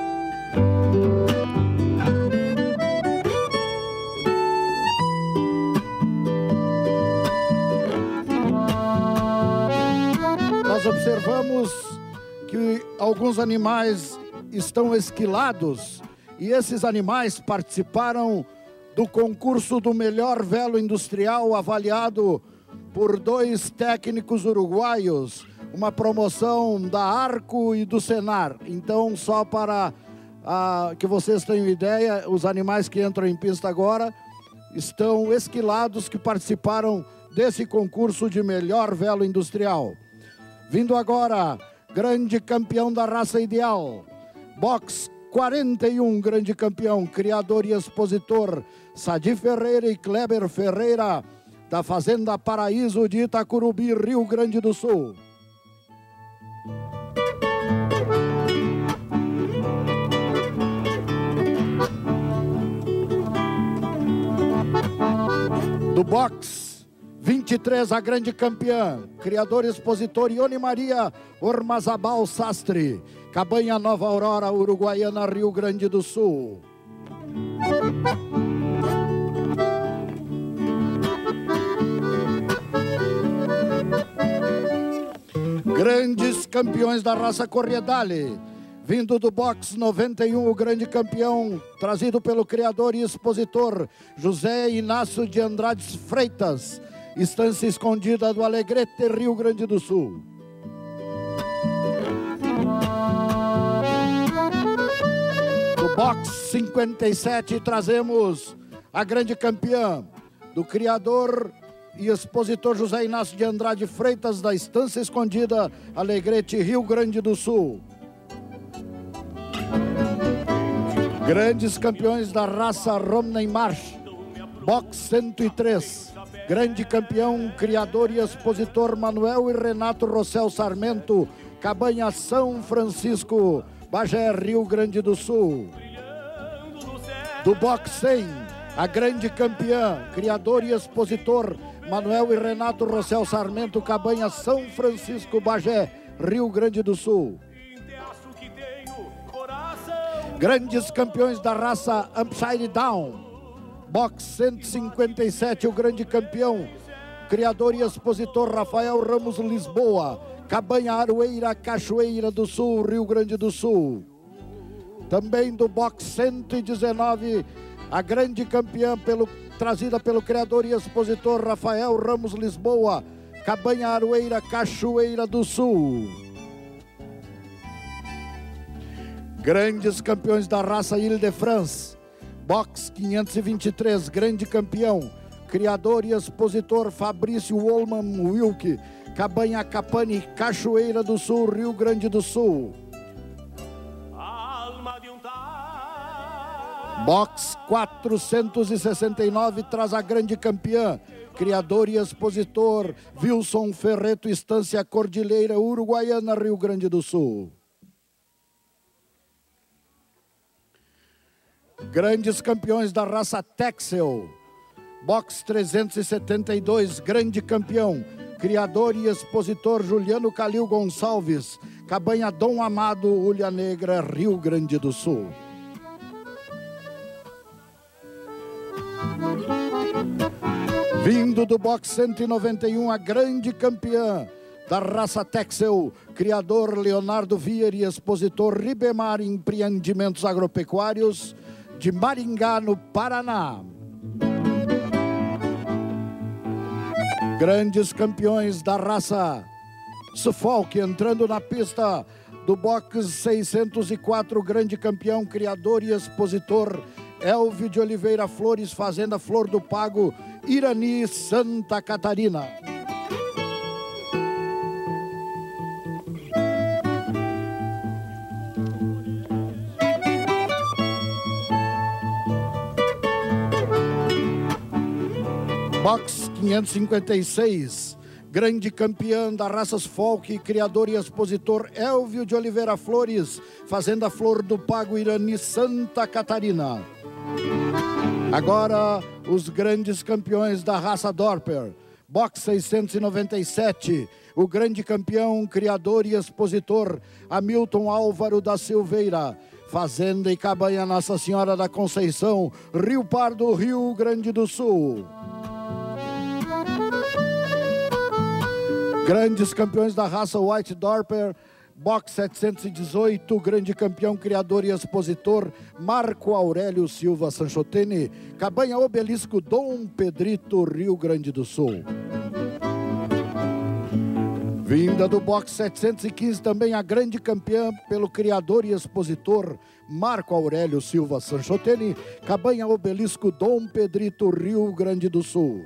Nós observamos que alguns animais estão esquilados e esses animais participaram do concurso do melhor velo industrial avaliado por 2 técnicos uruguaios, uma promoção da Arco e do Senar. Então, só para que vocês tenham ideia, os animais que entram em pista agora estão esquilados que participaram desse concurso de melhor velo industrial. Vindo agora, grande campeão da raça ideal, box 41, grande campeão, criador e expositor, Sadi Ferreira e Kleber Ferreira, da Fazenda Paraíso de Itacurubi, Rio Grande do Sul. Do box 23, a grande campeã, criador e expositor Ione Maria Ormazabal Sastre, Cabanha Nova Aurora, Uruguaiana, Rio Grande do Sul. Grandes campeões da raça Corriedale. Vindo do box 91, o grande campeão, trazido pelo criador e expositor José Inácio de Andrade Freitas, Estância Escondida do Alegrete, Rio Grande do Sul. Do box 57, trazemos a grande campeã, do criador e expositor José Inácio de Andrade Freitas, da Estância Escondida, Alegrete, Rio Grande do Sul. Grandes campeões da raça Romney Marsh, box 103. Grande campeão, criador e expositor Manuel e Renato Rossel Sarmento, Cabanha São Francisco, Bagé, Rio Grande do Sul. Do box 100, a grande campeã, criador e expositor Manuel e Renato Rossel Sarmento, Cabanha São Francisco, Bagé, Rio Grande do Sul. Grandes campeões da raça Upside Down, box 157, o grande campeão, criador e expositor Rafael Ramos Lisboa, Cabanha Aroeira, Cachoeira do Sul, Rio Grande do Sul. Também do box 119, a grande campeã trazida pelo criador e expositor Rafael Ramos Lisboa, Cabanha Aroeira, Cachoeira do Sul. Grandes campeões da raça Ile-de-France, box 523, grande campeão, criador e expositor Fabrício Wolman Wilke, Cabanha Capani, Cachoeira do Sul, Rio Grande do Sul. Box 469 traz a grande campeã, criador e expositor Wilson Ferreto, Estância Cordilheira, Uruguaiana, Rio Grande do Sul. Grandes campeões da raça Texel, box 372, grande campeão, criador e expositor Juliano Calil Gonçalves, Cabanha Dom Amado, Ulha Negra, Rio Grande do Sul. Vindo do box 191, a grande campeã da raça Texel, criador Leonardo Vier e expositor Ribemar Empreendimentos Agropecuários, de Maringá, no Paraná. Grandes campeões da raça Suffolk, entrando na pista do box 604, grande campeão, criador e expositor Elvio de Oliveira Flores, Fazenda Flor do Pago, Irani, Santa Catarina. Box 556, grande campeão da raça Suffolk, criador e expositor Elvio de Oliveira Flores, Fazenda Flor do Pago, Irani, Santa Catarina. Agora, os grandes campeões da raça Dorper. Box 697, o grande campeão, criador e expositor Hamilton Álvaro da Silveira, Fazenda e Cabanha Nossa Senhora da Conceição, Rio Pardo, Rio Grande do Sul. Grandes campeões da raça White Dorper, box 718, grande campeão, criador e expositor Marco Aurélio Silva Sanchotene, Cabanha Obelisco, Dom Pedrito, Rio Grande do Sul. Vinda do box 715, também a grande campeã pelo criador e expositor Marco Aurélio Silva Sanchotene, Cabanha Obelisco, Dom Pedrito, Rio Grande do Sul.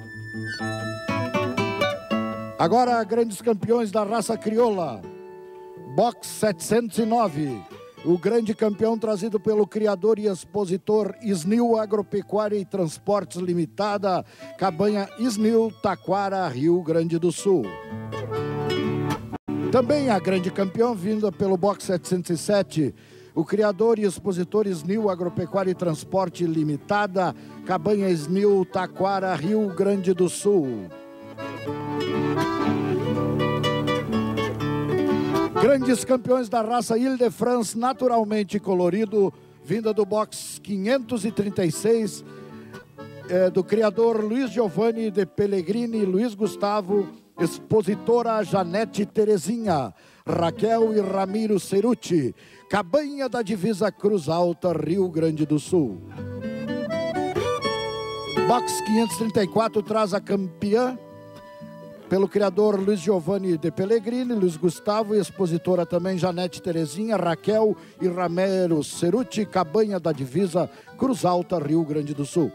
Agora, grandes campeões da raça crioula. Box 709, o grande campeão trazido pelo criador e expositor Snil Agropecuária e Transportes Limitada, Cabanha Snil, Taquara, Rio Grande do Sul. Também a grande campeão vinda pelo box 707, o criador e expositor Snil Agropecuária e Transporte Limitada, Cabanha Snil, Taquara, Rio Grande do Sul. Grandes campeões da raça Ile-de-France, naturalmente colorido, vinda do box 536, do criador Luiz Giovanni de Pellegrini, Luiz Gustavo, expositora Janete Terezinha, Raquel e Ramiro Ceruti, Cabanha da Divisa, Cruz Alta, Rio Grande do Sul. Box 534 traz a campeã pelo criador Luiz Giovanni de Pellegrini, Luiz Gustavo e expositora também Janete Terezinha, Raquel e Ramiro Ceruti, Cabanha da Divisa, Cruz Alta, Rio Grande do Sul.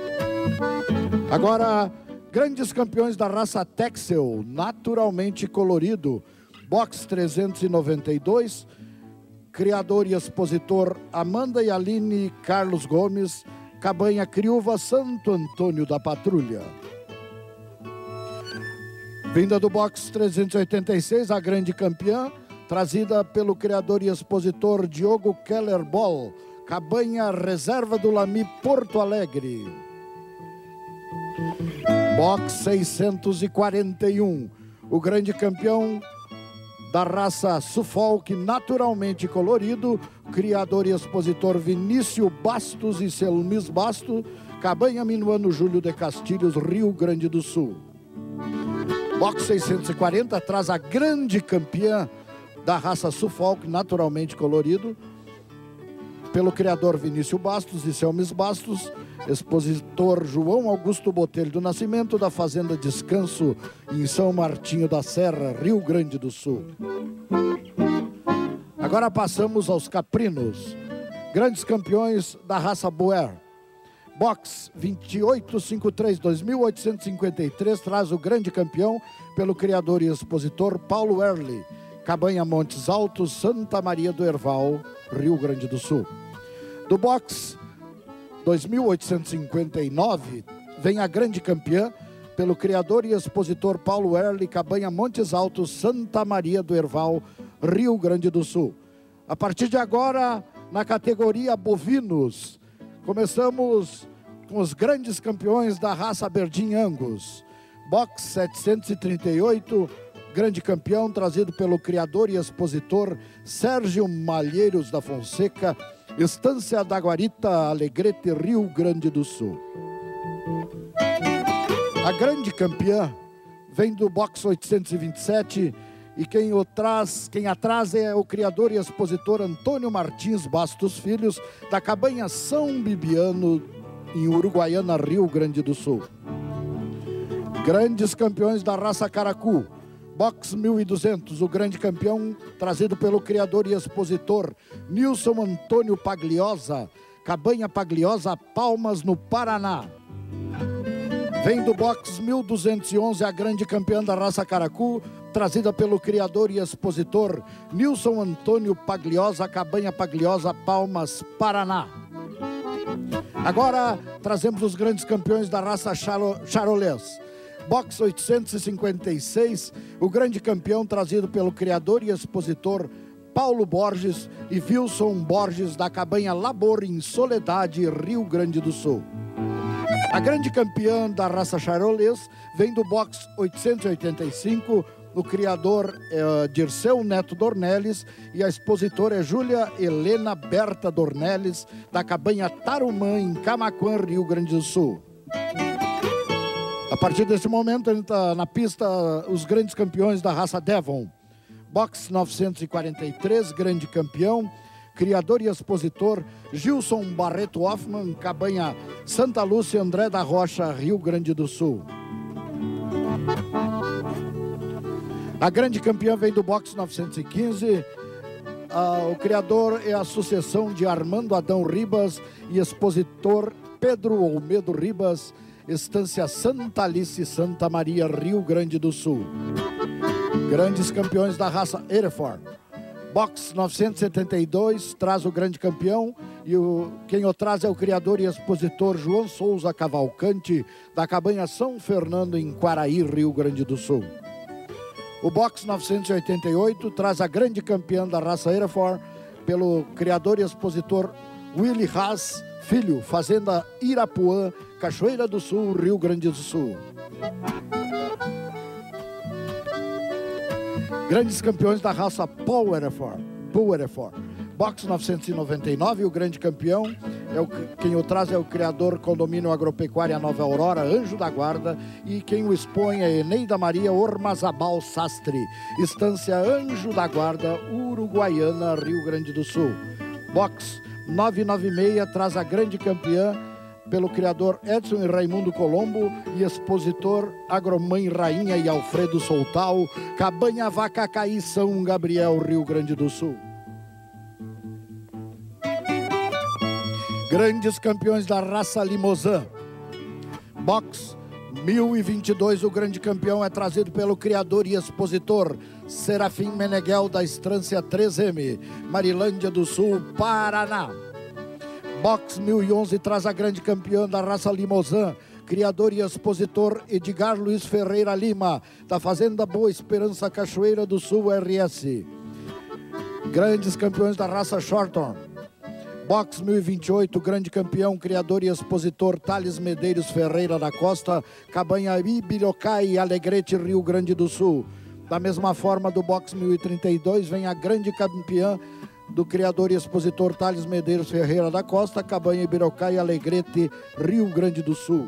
Agora, grandes campeões da raça Texel, naturalmente colorido, box 392, criador e expositor Amanda e Aline Carlos Gomes, Cabanha Criúva, Santo Antônio da Patrulha. Vinda do box 386, a grande campeã, trazida pelo criador e expositor Diogo Keller Ball, Cabanha Reserva do Lami, Porto Alegre. Box 641, o grande campeão da raça Suffolk, naturalmente colorido, criador e expositor Vinícius Bastos e Selmis Basto, Cabanha Minuano Júlio de Castilhos, Rio Grande do Sul. Box 640 traz a grande campeã da raça Suffolk, naturalmente colorido, pelo criador Vinícius Bastos e Selmis Bastos, expositor João Augusto Botelho do Nascimento, da Fazenda Descanso, em São Martinho da Serra, Rio Grande do Sul. Agora passamos aos caprinos, grandes campeões da raça Boer. Box 2853-2853 traz o grande campeão pelo criador e expositor Paulo Early, Cabanha Montes Altos, Santa Maria do Herval, Rio Grande do Sul. Do box 2859 vem a grande campeã pelo criador e expositor Paulo Early, Cabanha Montes Altos, Santa Maria do Herval, Rio Grande do Sul. A partir de agora, na categoria bovinos, começamos com os grandes campeões da raça Aberdeen Angus. Box 738, grande campeão trazido pelo criador e expositor Sérgio Malheiros da Fonseca, Estância da Guarita, Alegrete, Rio Grande do Sul. A grande campeã vem do box 827 e quem atrás é o criador e expositor Antônio Martins Bastos Filhos, da Cabanha São Bibiano, em Uruguaiana, Rio Grande do Sul. Grandes campeões da raça Caracu. Box 1200, o grande campeão trazido pelo criador e expositor Nilson Antônio Pagliosa, Cabanha Pagliosa, Palmas, no Paraná. Vem do box 1211 a grande campeã da raça Caracu, trazida pelo criador e expositor Nilson Antônio Pagliosa, Cabanha Pagliosa, Palmas, Paraná. Agora trazemos os grandes campeões da raça Charolês. Box 856, o grande campeão trazido pelo criador e expositor Paulo Borges e Wilson Borges, da Cabanha Labor, em Soledade, Rio Grande do Sul. A grande campeã da raça Charolês vem do box 885, o criador é Dirceu Neto Dornelles e a expositora é Júlia Helena Berta Dornelles, da Cabanha Tarumã, em Camaquã, Rio Grande do Sul. A partir desse momento, entra na pista os grandes campeões da raça Devon. Box 943, grande campeão, criador e expositor Gilson Barreto Hoffman, Cabanha Santa Lúcia, André da Rocha, Rio Grande do Sul. A grande campeã vem do box 915, o criador é a sucessão de Armando Adão Ribas e expositor Pedro Olmedo Ribas, Estância Santa Alice, Santa Maria, Rio Grande do Sul. Grandes campeões da raça Hereford. Box 972 traz o grande campeão e quem o traz é o criador e expositor João Souza Cavalcante, da Cabanha São Fernando, em Quaraí, Rio Grande do Sul. O box 988 traz a grande campeã da raça Hereford pelo criador e expositor Willy Haas Filho, Fazenda Irapuã, Cachoeira do Sul, Rio Grande do Sul. Grandes campeões da raça Paul Hereford. Box 999, o grande campeão, quem o traz é o criador Condomínio Agropecuária Nova Aurora, Anjo da Guarda, e quem o expõe é Eneida Maria Ormazabal Sastre, Estância Anjo da Guarda, Uruguaiana, Rio Grande do Sul. Box 996 traz a grande campeã pelo criador Edson e Raimundo Colombo e expositor Agromãe Rainha e Alfredo Soltal, Cabanha Vacacaí, São Gabriel, Rio Grande do Sul. Grandes campeões da raça Limousin. Box 1022, o grande campeão é trazido pelo criador e expositor Serafim Meneghel, da Estância 3M, Marilândia do Sul, Paraná. Box 1011 traz a grande campeã da raça Limousin, criador e expositor Edgar Luiz Ferreira Lima, da Fazenda Boa Esperança, Cachoeira do Sul, RS. Grandes campeões da raça Shorthorn. Box 1028, grande campeão, criador e expositor Thales Medeiros Ferreira da Costa, Cabanha Ibirocai, Alegrete, Rio Grande do Sul. Da mesma forma, do box 1032 vem a grande campeã do criador e expositor Thales Medeiros Ferreira da Costa, Cabanha Ibirocai, Alegrete, Rio Grande do Sul.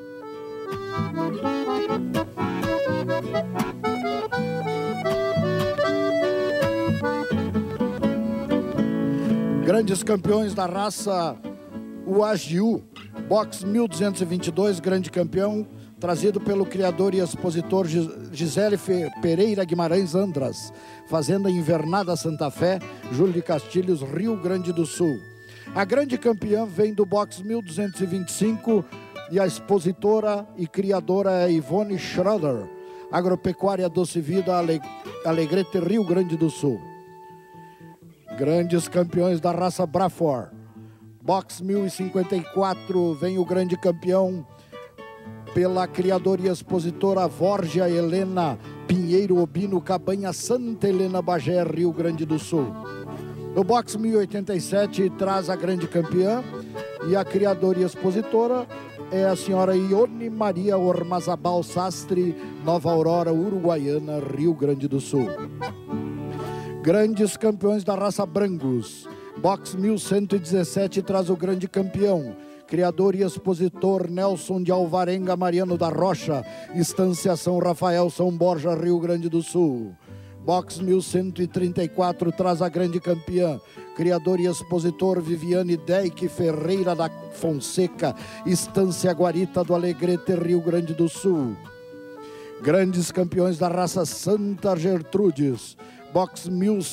Grandes campeões da raça Uagiu. Box 1222, grande campeão, trazido pelo criador e expositor Gisele Pereira Guimarães Andras, Fazenda Invernada Santa Fé, Júlio de Castilhos, Rio Grande do Sul. A grande campeã vem do box 1225 e a expositora e criadora é Ivone Schroeder, Agropecuária Doce Vida, Alegrete, Rio Grande do Sul. Grandes campeões da raça Braford. Box 1054 vem o grande campeão pela criadora e expositora Vorgia Helena Pinheiro Obino, Cabanha Santa Helena, Bagé, Rio Grande do Sul. No box 1087 traz a grande campeã e a criadora e expositora é a senhora Ione Maria Ormazabal Sastre, Nova Aurora, Uruguaiana, Rio Grande do Sul. Grandes campeões da raça Brangus. Box 1117 traz o grande campeão, criador e expositor Nelson de Alvarenga Mariano da Rocha, Estância São Rafael, São Borja, Rio Grande do Sul. Box 1134 traz a grande campeã, criador e expositor Viviane Deik Ferreira da Fonseca, Estância Guarita do Alegrete, Rio Grande do Sul. Grandes campeões da raça Santa Gertrudes. Box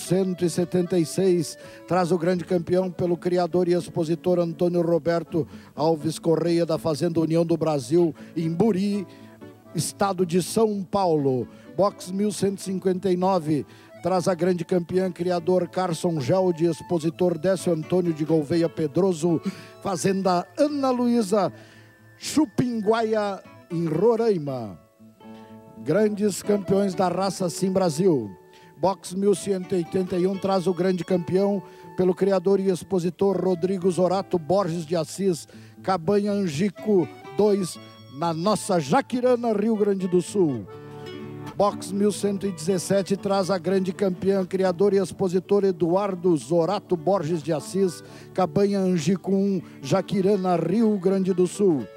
1176 traz o grande campeão pelo criador e expositor Antônio Roberto Alves Correia, da Fazenda União do Brasil, em Buri, estado de São Paulo. Box 1159 traz a grande campeã, criador Carson Geldi, expositor Décio Antônio de Gouveia Pedroso, Fazenda Ana Luísa, Chupinguaia, em Roraima. Grandes campeões da raça Sim Brasil. Box 1181 traz o grande campeão pelo criador e expositor Rodrigo Zorato Borges de Assis, Cabanha Angico 2, na nossa Jaquirana, Rio Grande do Sul. Box 1117 traz a grande campeã, criador e expositor Eduardo Zorato Borges de Assis, Cabanha Angico 1, Jaquirana, Rio Grande do Sul.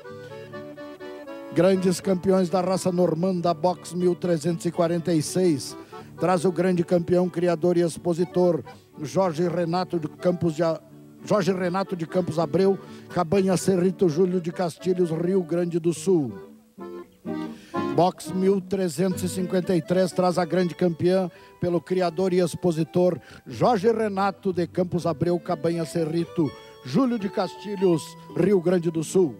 Grandes campeões da raça normanda. Box 1346 traz o grande campeão, criador e expositor Jorge Renato de Campos Abreu, Cabanha Cerrito Júlio de Castilhos, Rio Grande do Sul. Box 1353 traz a grande campeã pelo criador e expositor Jorge Renato de Campos Abreu, Cabanha Cerrito Júlio de Castilhos, Rio Grande do Sul.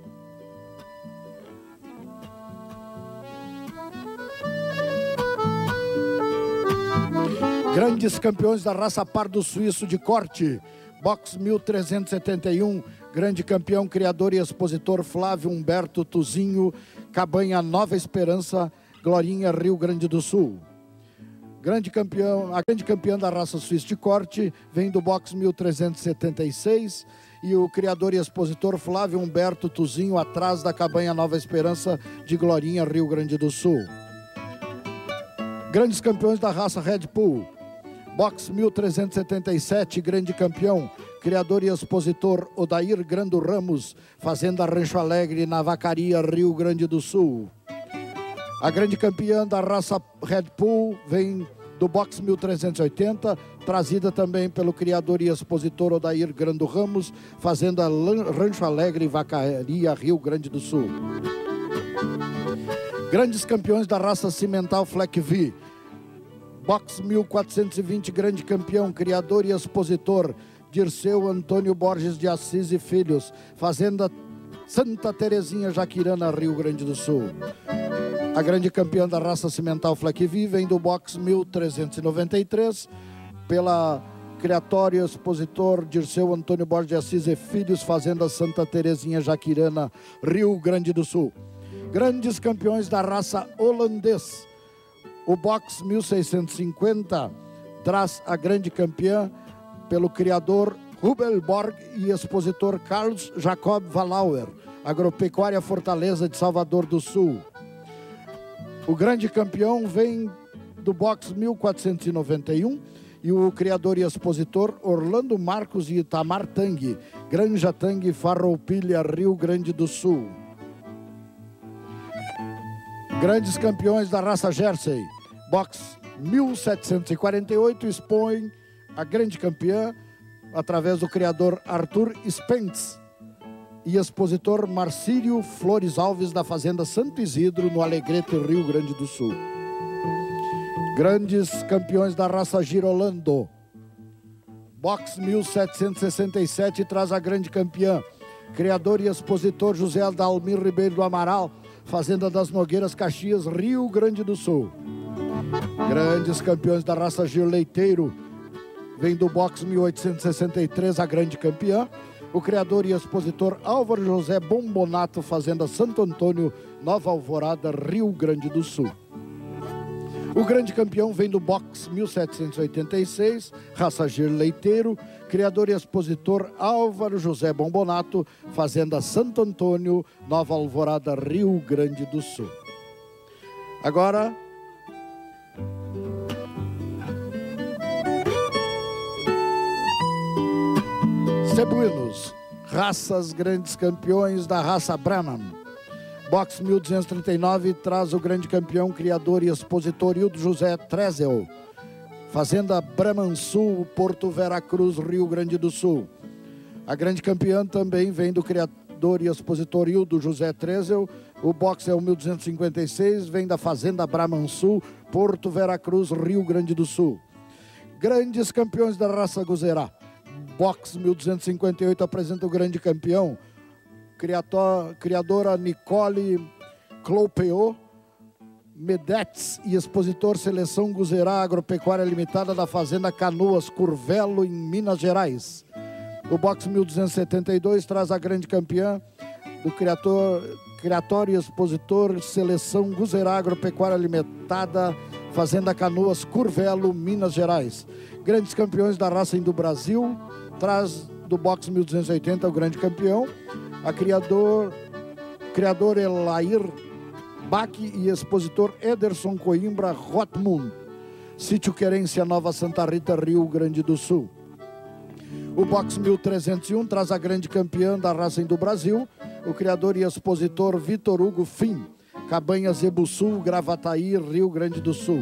Grandes campeões da raça Pardo Suíço de corte. Box 1371, grande campeão, criador e expositor Flávio Humberto Tuzinho, Cabanha Nova Esperança, Glorinha, Rio Grande do Sul. A grande campeã da raça Suíço de corte vem do box 1376 e o criador e expositor Flávio Humberto Tuzinho, atrás da Cabanha Nova Esperança de Glorinha, Rio Grande do Sul. Grandes campeões da raça Red Bull. Box 1377, grande campeão, criador e expositor Odair Grando Ramos, Fazenda Rancho Alegre, na Vacaria, Rio Grande do Sul. A grande campeã da raça Red Bull vem do box 1380, trazida também pelo criador e expositor Odair Grando Ramos, Fazenda Rancho Alegre, Vacaria, Rio Grande do Sul. Grandes campeões da raça Cimental Fleck V. Box 1420, grande campeão, criador e expositor Dirceu Antônio Borges de Assis e Filhos, Fazenda Santa Terezinha, Jaquirana, Rio Grande do Sul. A grande campeã da raça Cimental Fleck V vem do box 1393 pela criatório e expositor Dirceu Antônio Borges de Assis e Filhos, Fazenda Santa Terezinha, Jaquirana, Rio Grande do Sul. Grandes campeões da raça holandês. O box 1650 traz a grande campeã pelo criador Rubel Borg e expositor Carlos Jacob Valauer, Agropecuária Fortaleza de Salvador do Sul. O grande campeão vem do box 1491 e o criador e expositor Orlando Marcos e Itamar Tang, Granja Tang, Farroupilha, Rio Grande do Sul. Grandes campeões da raça Jersey. Box 1748 expõe a grande campeã através do criador Arthur Spence e expositor Marcílio Flores Alves, da Fazenda Santo Isidro, no Alegrete, Rio Grande do Sul. Grandes campeões da raça Girolando. Box 1767 traz a grande campeã, criador e expositor José Adalmir Ribeiro do Amaral, Fazenda das Nogueiras, Caxias, Rio Grande do Sul. Grandes campeões da raça Gir Leiteiro, vem do box 1863 a grande campeã, o criador e expositor Álvaro José Bombonato, Fazenda Santo Antônio, Nova Alvorada, Rio Grande do Sul. O grande campeão vem do box 1786, raça Gir Leiteiro, criador e expositor Álvaro José Bombonato, Fazenda Santo Antônio, Nova Alvorada, Rio Grande do Sul. Agora, cebuinos, raças grandes campeões da raça Brahman. Box 1239 traz o grande campeão, criador e expositor Hildo José Trezel, Fazenda Brahman Sul, Porto Veracruz, Rio Grande do Sul. A grande campeã também vem do criador e expositor Hildo José Trezel. O box é o 1256, vem da Fazenda Brahman Sul, Porto Veracruz, Rio Grande do Sul. Grandes campeões da raça Guzerá. Box 1258 apresenta o grande campeão, criadora Nicole Clopeo Medets e expositor Seleção Guzerá Agropecuária Limitada da Fazenda Canoas, Curvelo, em Minas Gerais. O box 1272 traz a grande campeã do criador e expositor Seleção Guzerá Agropecuária Limitada, Fazenda Canoas, Curvelo, Minas Gerais. Grandes campeões da raça Indo Brasil, traz do box 1280 o grande campeão, a criador Elair Bach e expositor Ederson Coimbra Rotmund, Sítio Querência, Nova Santa Rita, Rio Grande do Sul. O box 1301 traz a grande campeã da raça Indo Brasil, o criador e expositor Vitor Hugo Fim, Cabanhas Zebu-Sul, Gravataí, Rio Grande do Sul.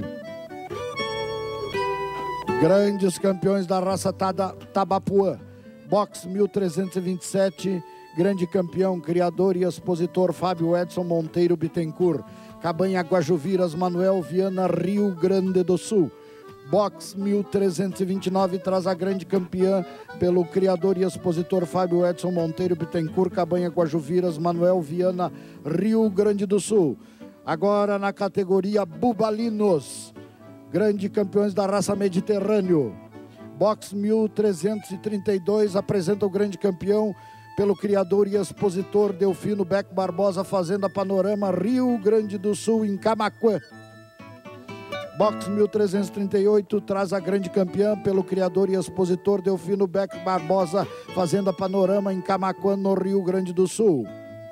Grandes campeões da raça Tabapuã. Box 1327, grande campeão, criador e expositor Fábio Edson Monteiro Bittencourt, Cabanha Guajuviras, Manuel Viana, Rio Grande do Sul. Box 1329 traz a grande campeã pelo criador e expositor Fábio Edson Monteiro Bittencourt, Cabanha Guajuviras, Manuel Viana, Rio Grande do Sul. Agora na categoria Bubalinos, grande campeões da raça Mediterrâneo. Box 1332 apresenta o grande campeão pelo criador e expositor Delfino Beck Barbosa, Fazenda Panorama, Rio Grande do Sul, em Camaquã. Box 1338 traz a grande campeã pelo criador e expositor Delfino Beck Barbosa, Fazenda Panorama, em Camaquã, no Rio Grande do Sul.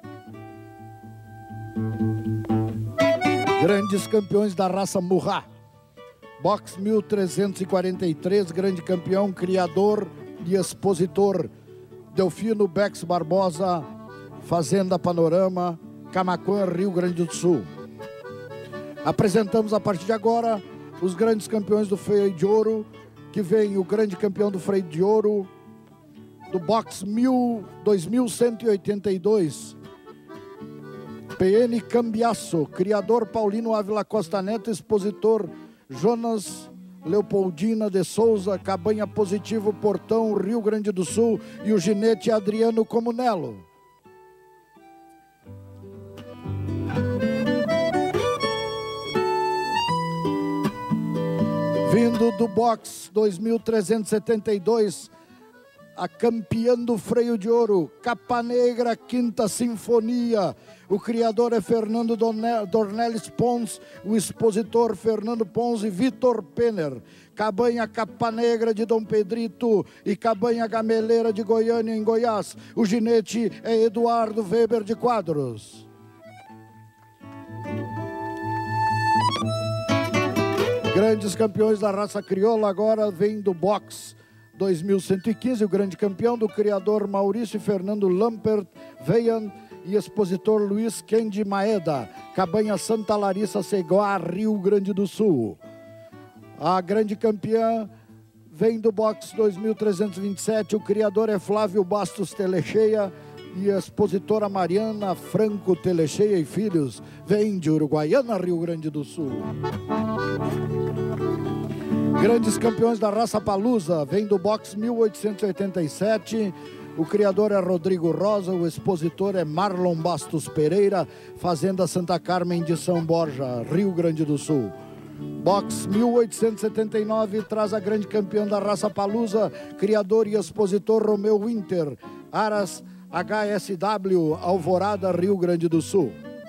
Grandes campeões da raça Murrá. Box 1343, grande campeão, criador e expositor Delfino Bex Barbosa, Fazenda Panorama, Camaquã, Rio Grande do Sul. Apresentamos a partir de agora os grandes campeões do freio de ouro, que vem o grande campeão do freio de ouro do box 2182, PN Cambiaço, criador Paulino Ávila Costa Neto, expositor Jonas Leopoldina de Souza, Cabanha Positivo, Portão, Rio Grande do Sul, e o ginete Adriano Comunello. Vindo do box 2372, a campeã do freio de ouro, Capa Negra, Quinta Sinfonia. O criador é Fernando Dornelles Pons, o expositor Fernando Pons e Vitor Penner. Cabanha Capa Negra de Dom Pedrito e Cabanha Gameleira de Goiânia, em Goiás. O ginete é Eduardo Weber de Quadros. Grandes campeões da raça crioula agora vem do box 2115, o grande campeão do criador Maurício Fernando Lampert Veian e expositor Luiz Kendi Maeda, Cabanha Santa Larissa, Ceguá, Rio Grande do Sul. A grande campeã vem do box 2327, o criador é Flávio Bastos Telecheia e a expositora Mariana Franco Telecheia e Filhos, vem de Uruguaiana, Rio Grande do Sul. Grandes campeões da raça Palusa, vem do box 1887. O criador é Rodrigo Rosa, o expositor é Marlon Bastos Pereira, Fazenda Santa Carmen de São Borja, Rio Grande do Sul. Box 1879 traz a grande campeã da raça Palusa, criador e expositor Romeu Winter, Aras HSW, Alvorada, Rio Grande do Sul.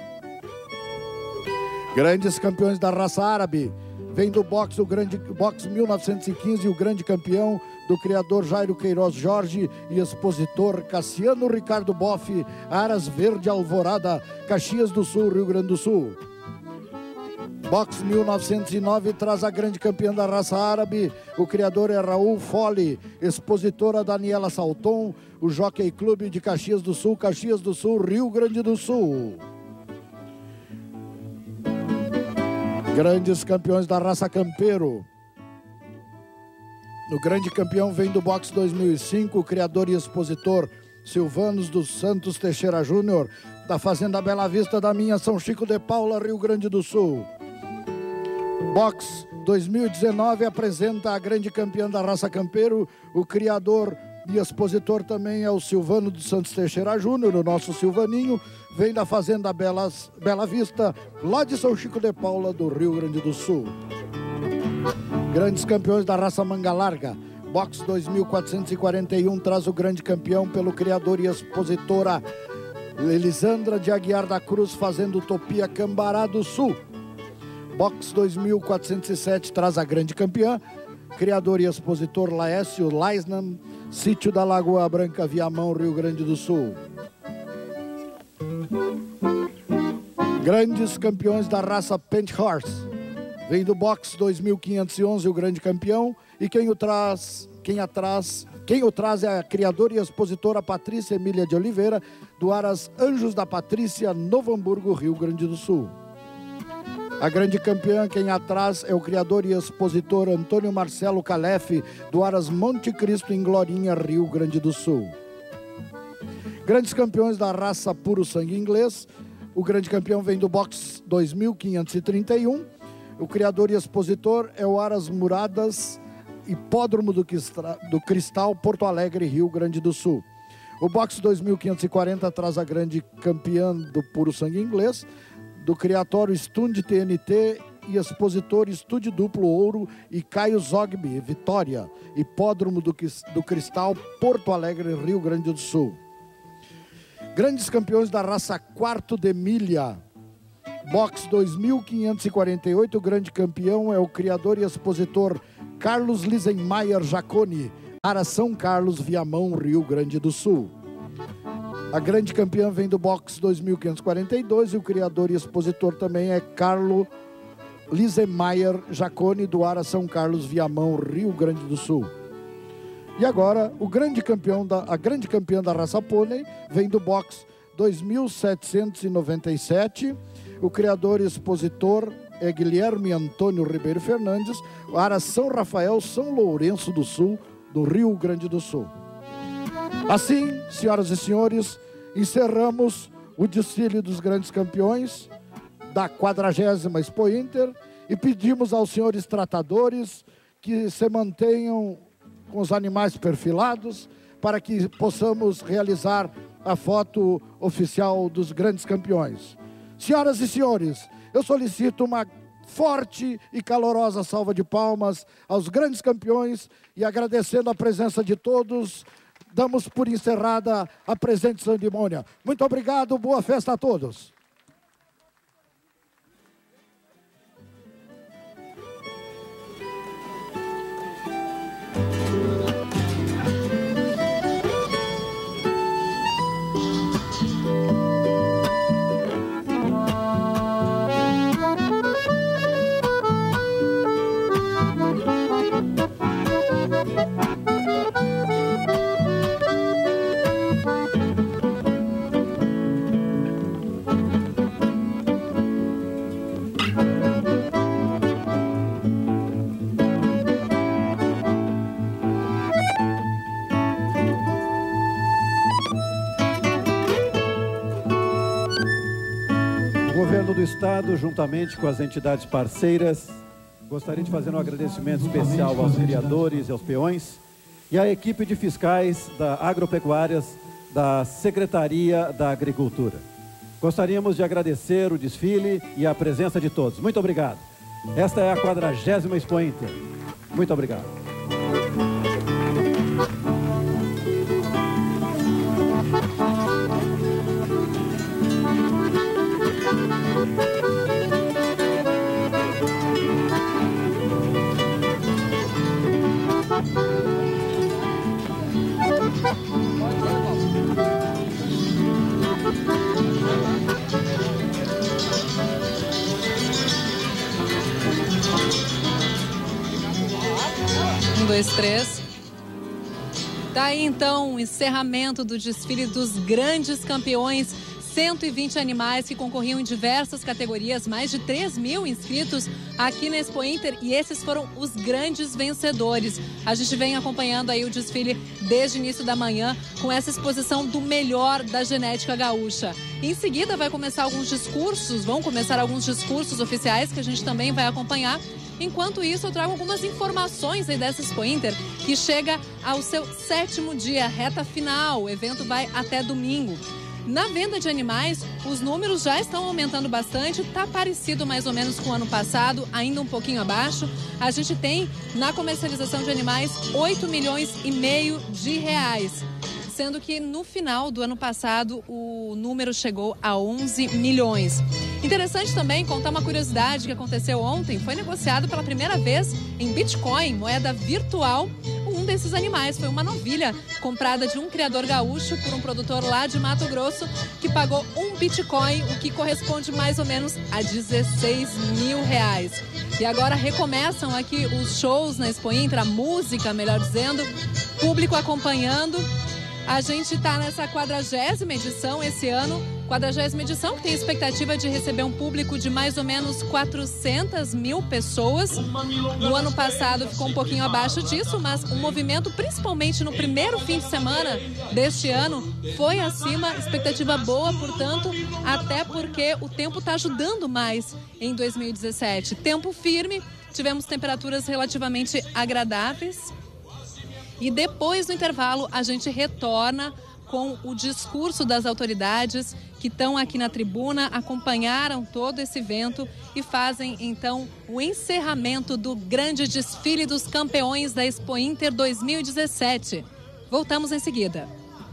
Grandes campeões da raça árabe, vem do box, o grande box 1915, o grande campeão do criador Jairo Queiroz Jorge e expositor Cassiano Ricardo Boff, Aras Verde Alvorada, Caxias do Sul, Rio Grande do Sul. Box 1909 traz a grande campeã da raça árabe, o criador é Raul Fole, expositora Daniela Salton, o Jockey Clube de Caxias do Sul, Rio Grande do Sul. Grandes campeões da raça campeiro. O grande campeão vem do box 2005, o criador e expositor Silvanos dos Santos Teixeira Júnior, da Fazenda Bela Vista da minha São Chico de Paula, Rio Grande do Sul. Box 2019 apresenta a grande campeã da raça campeiro, o criador e expositor também é o Silvano dos Santos Teixeira Júnior, o nosso Silvaninho, vem da Fazenda Bela Vista, lá de São Chico de Paula, do Rio Grande do Sul. Grandes campeões da raça manga larga, box 2441 traz o grande campeão pelo criador e expositora Elisandra de Aguiar da Cruz, Fazenda Utopia Cambará do Sul. Box 2407 traz a grande campeã, criador e expositor Laércio Leisnam, Sítio da Lagoa Branca, Viamão, Rio Grande do Sul. Grandes campeões da raça Paint Horse, vem do box 2511 o grande campeão, e quem o traz é a criadora e expositora Patrícia Emília de Oliveira, do Aras Anjos da Patrícia, Novo Hamburgo, Rio Grande do Sul. A grande campeã, quem atrás, é o criador e expositor Antônio Marcelo Calef, do Aras Monte Cristo, em Glorinha, Rio Grande do Sul. Grandes campeões da raça Puro Sangue Inglês, o grande campeão vem do box 2531, o criador e expositor é o Aras Muradas, Hipódromo do Cristal, Porto Alegre, Rio Grande do Sul. O box 2540 traz a grande campeã do Puro Sangue Inglês, do criatório Stund TNT e expositor Estúdio Duplo Ouro e Caio Zogby, Vitória, Hipódromo do Cristal, Porto Alegre, Rio Grande do Sul. Grandes campeões da raça Quarto de Milha, box 2548, o grande campeão é o criador e expositor Carlos Lisenmaier Jaconi, Aras São Carlos, Viamão, Rio Grande do Sul. A grande campeã vem do box 2542 e o criador e expositor também é Carlos Lisenmaier Jaconi, do Aras São Carlos, Viamão, Rio Grande do Sul. E agora, a grande campeã da raça pônei vem do box 2797. O criador e expositor é Guilherme Antônio Ribeiro Fernandes, Aras São Rafael, São Lourenço do Sul, do Rio Grande do Sul. Assim, senhoras e senhores, encerramos o desfile dos grandes campeões da 40ª Expo Inter e pedimos aos senhores tratadores que se mantenham com os animais perfilados para que possamos realizar a foto oficial dos grandes campeões. Senhoras e senhores, eu solicito uma forte e calorosa salva de palmas aos grandes campeões e agradecendo a presença de todos, damos por encerrada a presente cerimônia. Muito obrigado, boa festa a todos. O Governo do Estado, juntamente com as entidades parceiras, Gostaria de fazer um agradecimento especial aos criadores e aos peões e à equipe de fiscais da Agropecuárias da Secretaria da Agricultura. Gostaríamos de agradecer o desfile e a presença de todos. Muito obrigado. Esta é a 40ª Expo Inter. Muito obrigado. Um, dois, três. Tá aí então o encerramento do desfile dos grandes campeões. 120 animais que concorriam em diversas categorias, mais de 3.000 inscritos aqui na Expo Inter, e esses foram os grandes vencedores. A gente vem acompanhando aí o desfile desde o início da manhã com essa exposição do melhor da genética gaúcha. Em seguida vão começar alguns discursos oficiais que a gente também vai acompanhar. Enquanto isso, eu trago algumas informações aí dessa Expo Inter, que chega ao seu 7º dia, reta final. O evento vai até domingo. Na venda de animais, os números já estão aumentando bastante, está parecido mais ou menos com o ano passado, ainda um pouquinho abaixo. A gente tem na comercialização de animais 8,5 milhões de reais, sendo que no final do ano passado o número chegou a 11 milhões. Interessante também contar uma curiosidade que aconteceu ontem. Foi negociado pela primeira vez em Bitcoin, moeda virtual, um desses animais. Foi uma novilha comprada de um criador gaúcho por um produtor lá de Mato Grosso, que pagou 1 Bitcoin, o que corresponde mais ou menos a 16 mil reais. E agora recomeçam aqui os shows na Expo Inter, a música, melhor dizendo, público acompanhando. A gente está nessa 40ª edição esse ano, 40ª edição que tem expectativa de receber um público de mais ou menos 400 mil pessoas. No ano passado ficou um pouquinho abaixo disso, mas o movimento, principalmente no primeiro fim de semana deste ano, foi acima, expectativa boa, portanto, até porque o tempo está ajudando mais em 2017. Tempo firme, tivemos temperaturas relativamente agradáveis. E depois do intervalo, a gente retorna com o discurso das autoridades que estão aqui na tribuna, acompanharam todo esse evento e fazem, então, o encerramento do grande desfile dos campeões da Expo Inter 2017. Voltamos em seguida.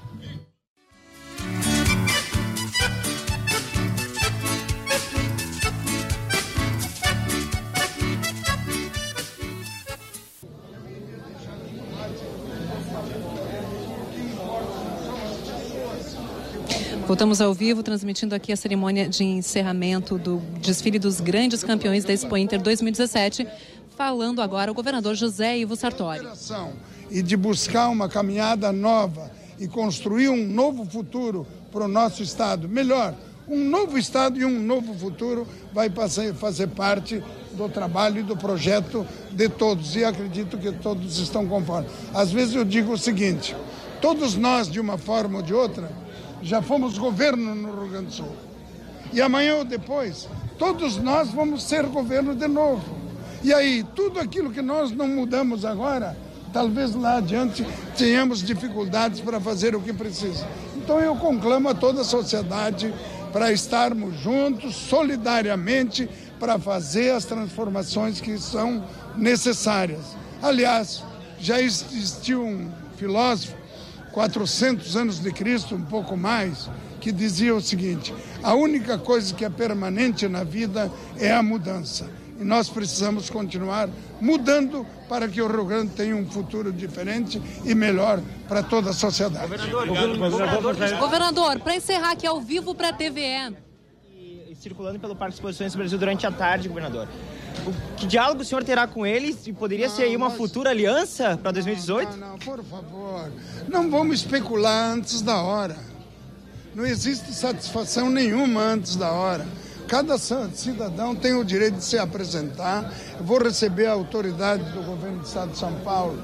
Voltamos ao vivo, transmitindo aqui a cerimônia de encerramento do desfile dos grandes campeões da Expo Inter 2017. Falando agora o governador José Ivo Sartori. E de buscar uma caminhada nova e construir um novo futuro para o nosso Estado. Melhor, um novo Estado e um novo futuro vai fazer parte do trabalho e do projeto de todos. E acredito que todos estão conformes. Às vezes eu digo o seguinte, todos nós, de uma forma ou de outra, já fomos governo no Rio Grande do Sul. E amanhã ou depois, todos nós vamos ser governo de novo. E aí, tudo aquilo que nós não mudamos agora, talvez lá adiante tenhamos dificuldades para fazer o que precisa. Então eu conclamo a toda a sociedade para estarmos juntos, solidariamente, para fazer as transformações que são necessárias. Aliás, já existiu um filósofo, 400 anos de Cristo, um pouco mais, que dizia o seguinte, a única coisa que é permanente na vida é a mudança. E nós precisamos continuar mudando para que o Rio Grande tenha um futuro diferente e melhor para toda a sociedade. Governador, para encerrar aqui ao vivo para a TVE. Circulando pelo Parque de Exposições do Brasil durante a tarde, governador. Que diálogo o senhor terá com eles? E poderia ser aí uma futura aliança para 2018? Não, por favor. Não vamos especular antes da hora. Não existe satisfação nenhuma antes da hora. Cada cidadão tem o direito de se apresentar. Eu vou receber a autoridade do governo do Estado de São Paulo,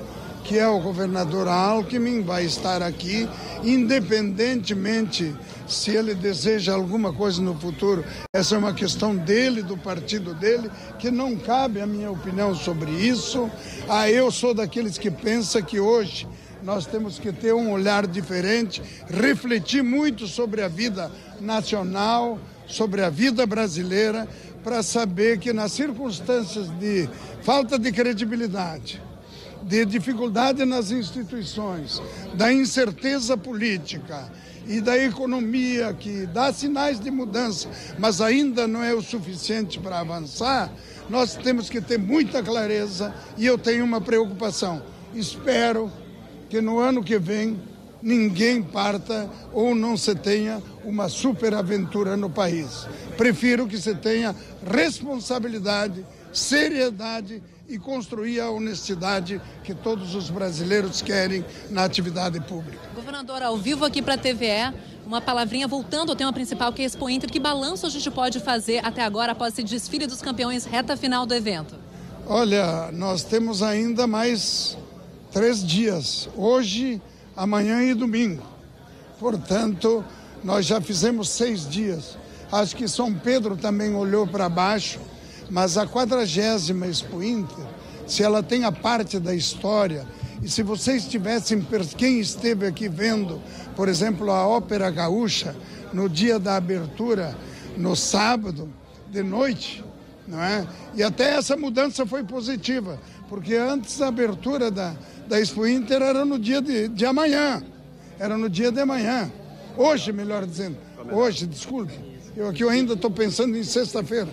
que é o governador Alckmin, vai estar aqui, independentemente se ele deseja alguma coisa no futuro. Essa é uma questão dele, do partido dele, que não cabe a minha opinião sobre isso. Eu sou daqueles que pensam que hoje nós temos que ter um olhar diferente, refletir muito sobre a vida nacional, sobre a vida brasileira, para saber que nas circunstâncias de falta de credibilidade, de dificuldade nas instituições, da incerteza política e da economia que dá sinais de mudança, mas ainda não é o suficiente para avançar, nós temos que ter muita clareza e eu tenho uma preocupação. Espero que no ano que vem ninguém parta ou não se tenha uma superaventura no país. Prefiro que se tenha responsabilidade, seriedade e construir a honestidade que todos os brasileiros querem na atividade pública. Governador, ao vivo aqui para a TVE, uma palavrinha voltando ao tema principal, que é Expo Inter. Que balanço a gente pode fazer até agora após esse desfile dos campeões, reta final do evento? Olha, nós temos ainda mais 3 dias, hoje, amanhã e domingo. Portanto, nós já fizemos 6 dias. Acho que São Pedro também olhou para baixo, mas a 40ª Expo Inter, se ela tem a parte da história, e se vocês tivessem, quem esteve aqui vendo, por exemplo, a Ópera Gaúcha, no dia da abertura, no sábado, de noite, não é? E até essa mudança foi positiva, porque antes a abertura da Expo Inter era no dia de amanhã, era no dia de amanhã, hoje, melhor dizendo, hoje, desculpe, eu ainda estou pensando em sexta-feira,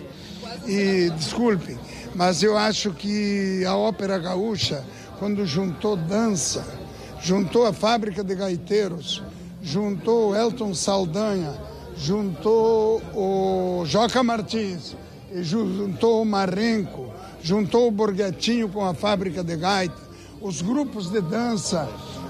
e desculpe, mas eu acho que a Ópera Gaúcha, quando juntou dança, juntou a Fábrica de Gaiteiros, juntou o Elton Saldanha, juntou o Joca Martins, e juntou o Marrenco, juntou o Borghetinho com a Fábrica de Gaita, os grupos de dança,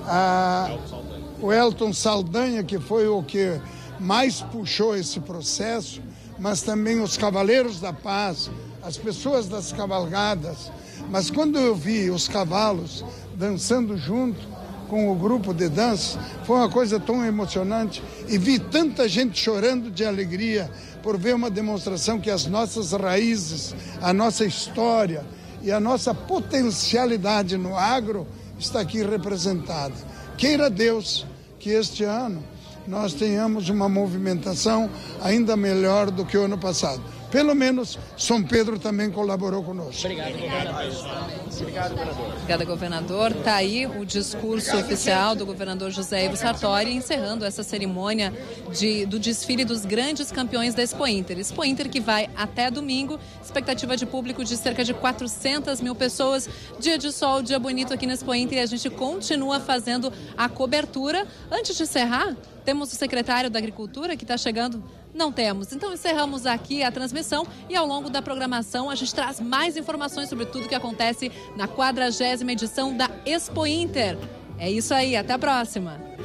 o Elton Saldanha, que foi o que mais puxou esse processo, mas também os Cavaleiros da Paz, as pessoas das cavalgadas. Mas quando eu vi os cavalos dançando junto com o grupo de dança, foi uma coisa tão emocionante, e vi tanta gente chorando de alegria por ver uma demonstração que as nossas raízes, a nossa história e a nossa potencialidade no agro está aqui representada. Queira Deus que este ano nós tenhamos uma movimentação ainda melhor do que o ano passado. Pelo menos São Pedro também colaborou conosco. Obrigado, governador. Obrigado, governador. Obrigada, governador. Está aí o discurso oficial do governador José Ivo Sartori, encerrando essa cerimônia do desfile dos grandes campeões da Expo Inter. Expo Inter que vai até domingo, expectativa de público de cerca de 400 mil pessoas. Dia de sol, dia bonito aqui na Expo Inter, e a gente continua fazendo a cobertura. Antes de encerrar, temos o secretário da Agricultura que está chegando. Não temos. Então encerramos aqui a transmissão e ao longo da programação a gente traz mais informações sobre tudo que acontece na 40ª edição da Expo Inter. É isso aí, até a próxima.